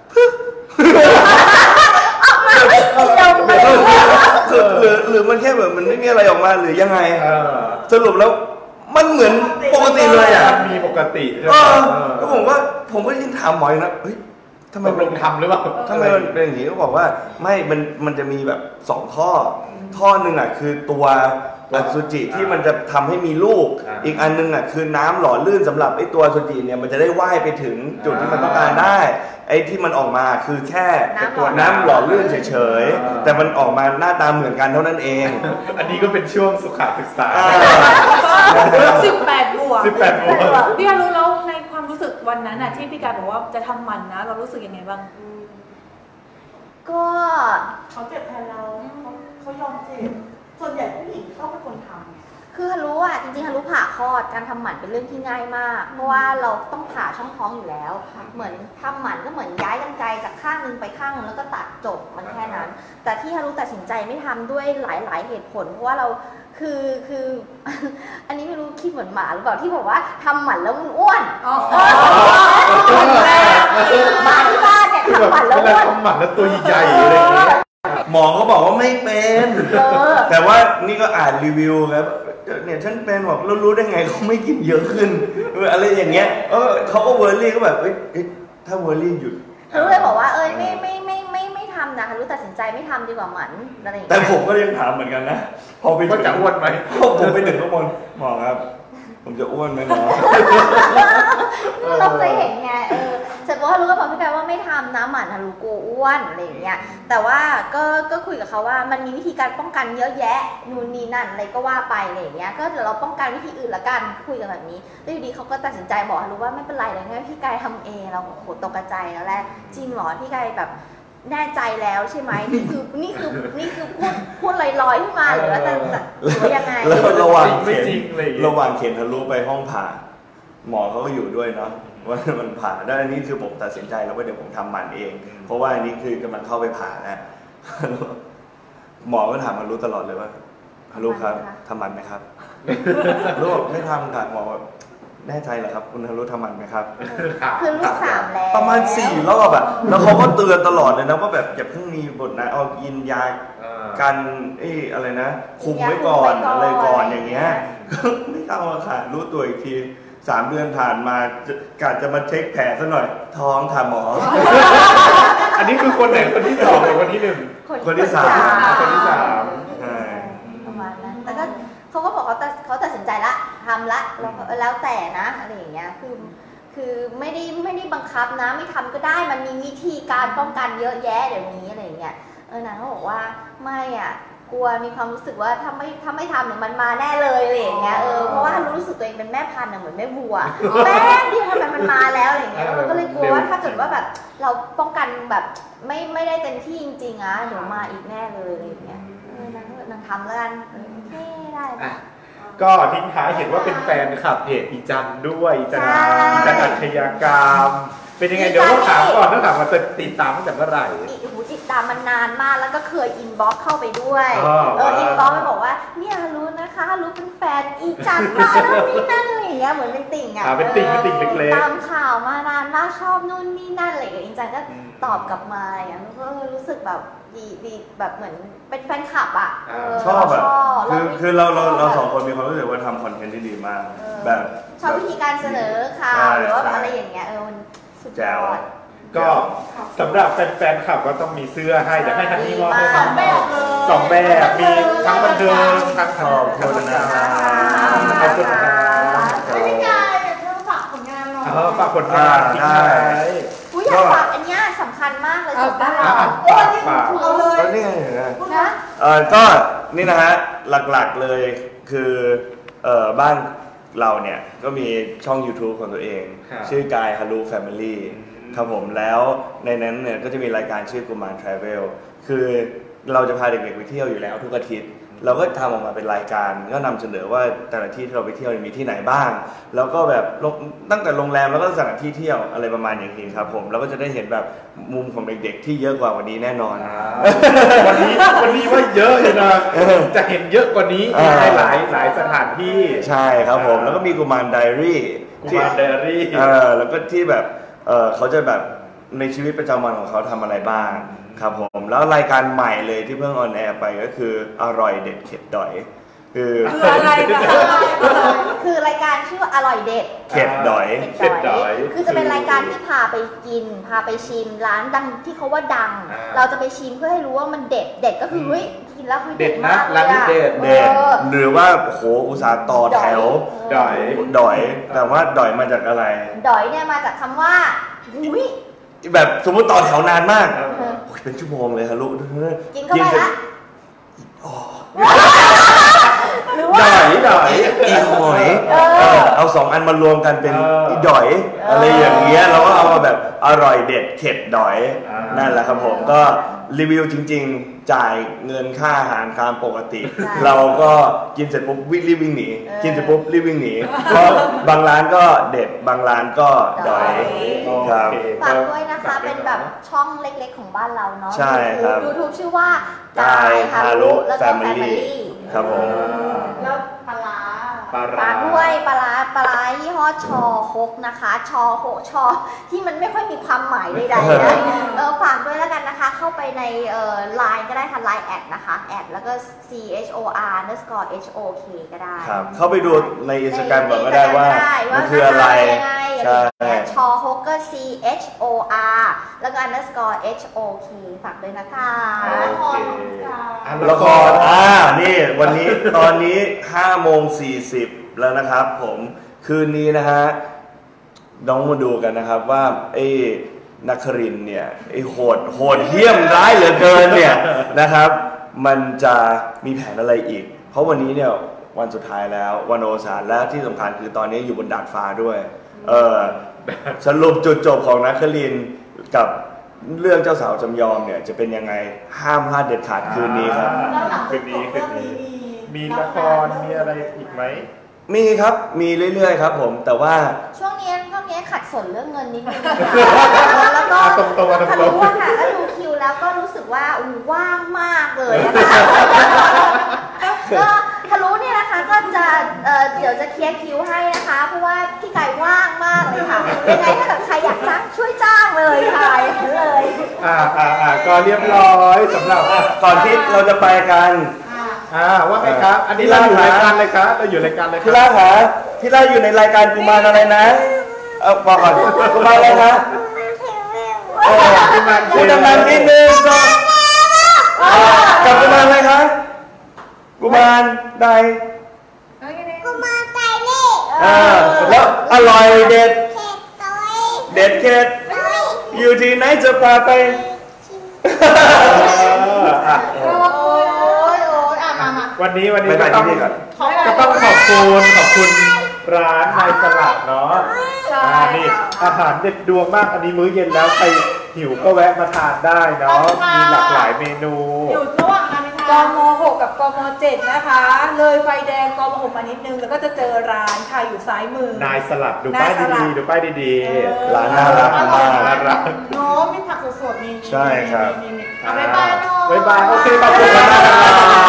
คือหรือหรือมันแค่แบบมันไม่มีอะไรออกมาหรือยังไงเออสรุปแล้วมันเหมือนปกติเลยอ่ะมันมีปกติใช่ไหเอมอแล้วผมก็ผมก็ยังถามหมออยู่นะเฮ้ยทำไมตกลงทำหรือเปล่าทำไมมันเป็นอย่างนี้ก็บอกว่าไม่มันมันจะมีแบบสองท่อ ท่อหนึ่งอ่ะคือตัวอสุจิที่มันจะทำให้มีลูก อีกอันนึงอ่ะคือน้ำหล่อลื่นสำหรับไอ้ตัวอสุจิเนี่ยมันจะได้ว่ายไปถึงจุดที่มันต้องการได้ ไอ้ที่มันออกมาคือแค่ตัวน้ำหล่อลื่นเฉยๆแต่มันออกมาหน้าตาเหมือนกันเท่านั้นเองอันนี้ก็เป็นช่วงสุขศึกษาสิบแปดบวกสิบแปดบวกพี่การรู้แล้วในความรู้สึกวันนั้นน่ะที่พี่การบอกว่าจะทำหมันนะ เรารู้สึกยังไงบ้างก็เขาเจ็บแทนเราเขาเขายอมเจ็บส่วนใหญ่ผู้หญิงเขาเป็นคนทำไงคือฮารุอ่ะจริงๆฮารุผ่าคลอดการทำหมันเป็นเรื่องที่ง่ายมาก เพราะว่าเราต้องผ่าช่องท้องอยู่แล้ว เหมือนทำหมันก็เหมือนย้ายกรรไกรจากข้างหนึงไปข้างหนึงแล้วก็ตัดจบมันแค่นั้น แต่ที่ฮารุตัดสินใจไม่ทำด้วยหลายๆเหตุผลเพราะว่าเราคือคือ อันนี้ไม่รู้คิดเหมือนหมาหรือเปล่าที่บอกว่าทำหมันแล้วมันอ้วนอ๋อหมาที่บ้านเนี่ยคือแบบทำหมันแล้วเวอ้ลาวนทำหมันแล้วตัวใหญ่ๆอะไรอย่างเงี้ยหมอก็บอกว่าไม่เป็นเออแต่ว่านี่ก็อ่านรีวิวครับเนี่ยฉันเป็นบอกแล้วรู้ได้ไงเขาไม่กินเยอะขึ้นเอออะไรอย่างเงี้ยเออเขาก็เวอร์รี่ก็แบบเอ้ยเอ้ยถ้าเวอร์รี่หยุดฮารุเลยบอกว่าเอ้ยไม่ไม่ไม่ไม่ไม่ทำนะฮารุตัดสินใจไม่ทำดีกว่าหมันอะไรอย่างแต่เงี้ยผมก็ยังถามเหมือนกันนะพอไปว่าจะอ้วนไหมพอผมไปถึงข้างบนหมอครับ ผมจะอ้วนไหมหมอเราเคยเห็นไงเออเสร็จแล้วฮารุก็บอกพี่การว่าไม่ทำนะหมันฮารุกลัวอ้วนอะไรอย่างเงี้ยแต่ว่าก็ก็คุยกับเขาว่ามันมีวิธีการป้องกันเยอะแยะนู่นนี่นั่นอะไรก็ว่าไปอะไรอย่างเงี้ยก็เดี๋ยวเราป้องกันวิธีอื่นละกันคุยกันแบบนี้แล้วอยู่ดีเขาก็ตัดสินใจบอกฮารุว่าไม่เป็นไรเลยนะพี่กายทำเองเราโหตกใจแล้วแหละจริงเหรอพี่กายแบบแน่ใจแล้วใช่ไหมนี่คือนี่คือนี่คือพูดพูดลอยๆขึ้นมาหรือว่าแต่หรือว่ายังไงแล้วระหว่างเข็ไม่นจริงอะไรอย่างเงี้ยระหว่างเข็นทะลุไปห้องผ่าหมอเขาก็อยู่ด้วยเนาะว่ามันผ่าได้อันนี้คือผมตัดสินใจแล้วว่าเดี๋ยวผมทำหมันเอง เพราะว่าอันนี้คือกำลังเข้าไปผ่านะหมอก็ถามฮารุตลอดเลยว่าฮารุครับทำมันไหมครับฮารุบอกไม่ทำค่ะหมอแน่ใจเหรอครับคุณฮารุทำมันไหมครับคือลูกสามแล้วประมาณสี่รอบอะแล้วเขาก็เตือนตลอดเลยนะว่าแบบอย่าเพิ่งมีบทนะเอากินยากันไอ้อะไรนะคุมไว้ก่อนอะไรก่อนอย่างเงี้ยไม่เอาค่ะรู้ตัวอีกทีสามเดือนผ่านมากะจะมาเช็คแผลซะหน่อยท้องค่ะหมออันนี้คือคนไหนคนที่สองหรือคนที่หนึ่งคนที่สามคนที่สามประมาณนั้นแต่ก็เขาก็บอกเขาเขาตัดสินใจละทำละแล้วแล้วแต่นะอะไรอย่างเงี้ยคือคือไม่ได้ไม่ได้บังคับนะไม่ทำก็ได้มันมีวิธีการป้องกันเยอะแยะเดี๋ยวนี้อะไรอย่างเงี้ยเออนางก็บอกว่าไม่อ่ะกลัวมีความรู้สึกว่าถ้าไม่ถ้าไม่ทำเนี่ยมันมาแน่เลยอะไรอย่างเงี้ยเออเพราะว่ารู้สึกตัวเองเป็นแม่พันธุ์เหมือนแม่วัวแม่เดียวทำไมมันมาแล้วอะไรอย่างเงี้ยก็เลยกลัวว่าถ้าเกิดว่าแบบเราป้องกันแบบไม่ไม่ได้เต็มที่จริงๆอ่ะเดี๋ยวมาอีกแน่เลยอะไรอย่างเงี้ยเออนางนางทำแล้วกันโอเคได้ก็ทิ้งท้ายเห็นว่าเป็นแฟนคลับเพจอีจันด้วยอีจันอีจันอัจฉริยกรรมเป็นยังไงเดี๋ยวต้องถามก่อนต้องถามว่าจะติดตามตั้งแต่เมื่อไหร่อีกหูติดตามมันนานมากแล้วก็เคยอินบ็อกเข้าไปด้วยเอออินบ็อกไปบอกว่าเนี่ยรู้นะคะรู้เป็นแฟนอีจันมาแล้วนี่นั่นอะไรอย่างเงี้ยเหมือนเป็นติ่งอ่ะเป็นติ่งเป็นติ่งเล็กๆตามข่าวมานานมากชอบนู่นนี่นั่นอะไรอย่างเงี้ยอีจันก็ตอบกลับมาอย่างนี้ก็รู้สึกแบบดีดีแบบเหมือนเป็นแฟนคลับอ่ะชอบอ่ะคือคือเราเราเราสองคนมีความรู้สึกว่าทำคอนเทนต์ที่ดีมากแบบชอบวิธีการเสนอข่าวหรือว่าอะไรอย่างเงี้ยเออมันสุดยอดก็สำหรับแฟนๆคลับก็ต้องมีเสื้อให้จะให้ทันทีมอบให้สองแบบสองแบบมีทั้งบันเทิงทั้งขอบโฆษณาขอบคุณครับไม่ได้ไงเธอฝากผลงานเราเออฝากผลงานได้ผู้อยากฝากอันนี้สำคัญมากเลยสุดได้โอ้ยฝากเอาเลยนี่ไงนะเออก็นี่นะฮะหลักๆเลยคือเอ่อบ้านเราเนี่ยก็มีช่อง YouTube ของตัวเองชื่อกายฮารุแฟมิลี่ครับผมแล้วในนั้นเนี่ยก็จะมีรายการชื่อกุมารทราเวลคือเราจะพาเด็กๆไปเที่ยวอยู่แล้วทุกอาทิตย์เราก็ทำออกมาเป็นรายการก็นำเสนอว่าแต่ละที่ที่เราไปเที่ยวมีที่ไหนบ้างแล้วก็แบบตั้งแต่โรงแรมแล้วก็สถานที่เที่ยวอะไรประมาณอย่างนี้ครับผมเราก็จะได้เห็นแบบมุมของเด็กๆที่เยอะกว่าวันนี้แน่นอนวันนี้วันนี้ว่าเยอะเลยนะจะเห็นเยอะกว่านี้ในหลายหลายสถานที่ใช่ครับผมแล้วก็มีกุมารไดอารี่กุมารไดอารี่เออแล้วก็ที่แบบเออเขาจะแบบในชีวิตประจำวันของเขาทำอะไรบ้างครับผมแล้วรายการใหม่เลยที่เพิ่งออนแอร์ไปก็คืออร่อยเด็ดเข็ดดอยคืออะไรกันคือรายการชื่อว่าอร่อยเด็ดเข็ดดอยเข็ดดอยคือจะเป็นรายการที่พาไปกินพาไปชิมร้านดังที่เขาว่าดังเราจะไปชิมเพื่อให้รู้ว่ามันเด็ดเด็ดก็คือเฮ้ยกินแล้วคือเด็ดมากเลยอะเด็ดเด็ดหรือว่าโหอุตสาห์ต่อแถวดอยดอยแต่ว่าดอยมาจากอะไรดอยเนี่ยมาจากคำว่าอุ้ยแบบสมมติต่อแถวนานมากเป็นชั่วโมงเลยฮะลูกกินเข้าไปละดอยดอยอีหอยเอาสองอันมารวมกันเป็นอีดอยอะไรอย่างเงี้ยเราก็เอามาแบบอร่อยเด็ดเข็ดดอยนั่นแหละครับผมก็รีวิวจริงๆจ่ายเงินค่าอาหารตามปกติเราก็กินเสร็จปุ๊บวิ่งรีบวิ่งหนีกินเสร็จปุ๊บรีบวิ่งหนีเพราะบางร้านก็เด็ดบางร้านก็ดอยครับฝากด้วยนะคะเป็นแบบช่องเล็กๆของบ้านเราเนาะใช่ครับ YouTube ชื่อว่ากายฮารุแฟมิลี่ครับผมแล้วปลาปลาปลาด้วยปลาปลายี่ห้อชอฮกนะคะชอโหชอที่มันไม่ค่อยมีความหมายใดๆนะเออฝากด้วยแล้วกันนะคะเข้าไปในเอ่อ ไลน์ ก็ได้ค่ะ ไลน์ แอดนะคะแอดแล้วก็ C H O R underscore H O K ก็ได้ครับเข้าไปดูใน Instagram ก่อนก็ได้ว่ามันคืออะไรใช่ชอฮกก็ C H O R แล้วก็ underscore H O K ฝากด้วยนะคะละครละครอ่านี่วันนี้ตอนนี้ห้าโมงสี่สิบแล้วนะครับผมคืนนี้นะฮะน้องมาดูกันนะครับว่าไอ้นักครินเนี่ยไอ้โหดโหดเหี้ยมร้ายเหลือเกินเนี่ยนะครับมันจะมีแผนอะไรอีกเพราะวันนี้เนี่ยวันสุดท้ายแล้ววันโอสานและที่สำคัญคือตอนนี้อยู่บนดาดฟ้าด้วยเออสรุปจุดจบของนักครินกับเรื่องเจ้าสาวจำยอมเนี่ยจะเป็นยังไงห้ามพลาดเด็ดขาดคืนนี้ครับคืนนี้คืนนี้มีละครมีอะไรอีกไหมมีครับมีเรื่อยๆครับผมแต่ว่าช่วงนี้ช่วงนี้ขัดสนเรื่องเงินนิดนึงแล้วก็ถ้ารู้ว่าค่ะถ้าดูคิวแล้วก็รู้สึกว่าอู้ว่างมากเลยนะคะก็ฮารุเนี่ยนะคะก็จะเอ่อเดี๋ยวจะเคลียร์คิวให้นะคะเพราะว่าพี่ไก่ว่างมากเลยค่ะยังไงถ้าเกิดใครอยากจ้างช่วยจ้างเลยค่ะเลยอ่าอ่าอ่าก็เรียบร้อยสำหรับก่อนที่เราจะไปกันอ่าว่าไงครับ อันนี้เราอยู่รายการเลยครับเราอยู่รายการเลยคพี่รับล่าหาพี่ล่าอยู่ในรายการกุมารอะไรนะเออบอกก่อนกุมารอะไรนะเออกุมารเทพูดวดังๆนิดนึงก็กับกุมารอะไรคะกุมารใดเออแล้วอร่อยเด็ดเด็ดเข็ดอยู่ที่ไหนจะพาไปเอออ่ะโอ้ยโอ้ยโอ้ยอ่ะมามาวันนี้วันนี้ไปก็ไปต้องที่นี่ก่อนก็ต้องขอบคุณขอบคุณร้านนายสลัดเนาะใช่อ่านี่อาหารเด็ดดวงมากอันนี้มื้อเย็นแล้วใครหิวก็แวะมาทานได้เนาะมีหลากหลายเมนูอยู่ระหว่างนั้นไหมกคะมหกกับกมเจ็ดนะคะ เลยไฟแดงกมหกมานิดนึงแล้วก็จะเจอร้านค่ะอยู่ซ้ายมือนายสลัดดูป้ายดีๆดูป้ายดีร้านน่ารักมากน่ารักเนาะมีผักสดๆมีใช่ครับมีมีมีเอาบ๊ายบายเนาะบ๊ายบายโอเคขอบคุณมากนะครับ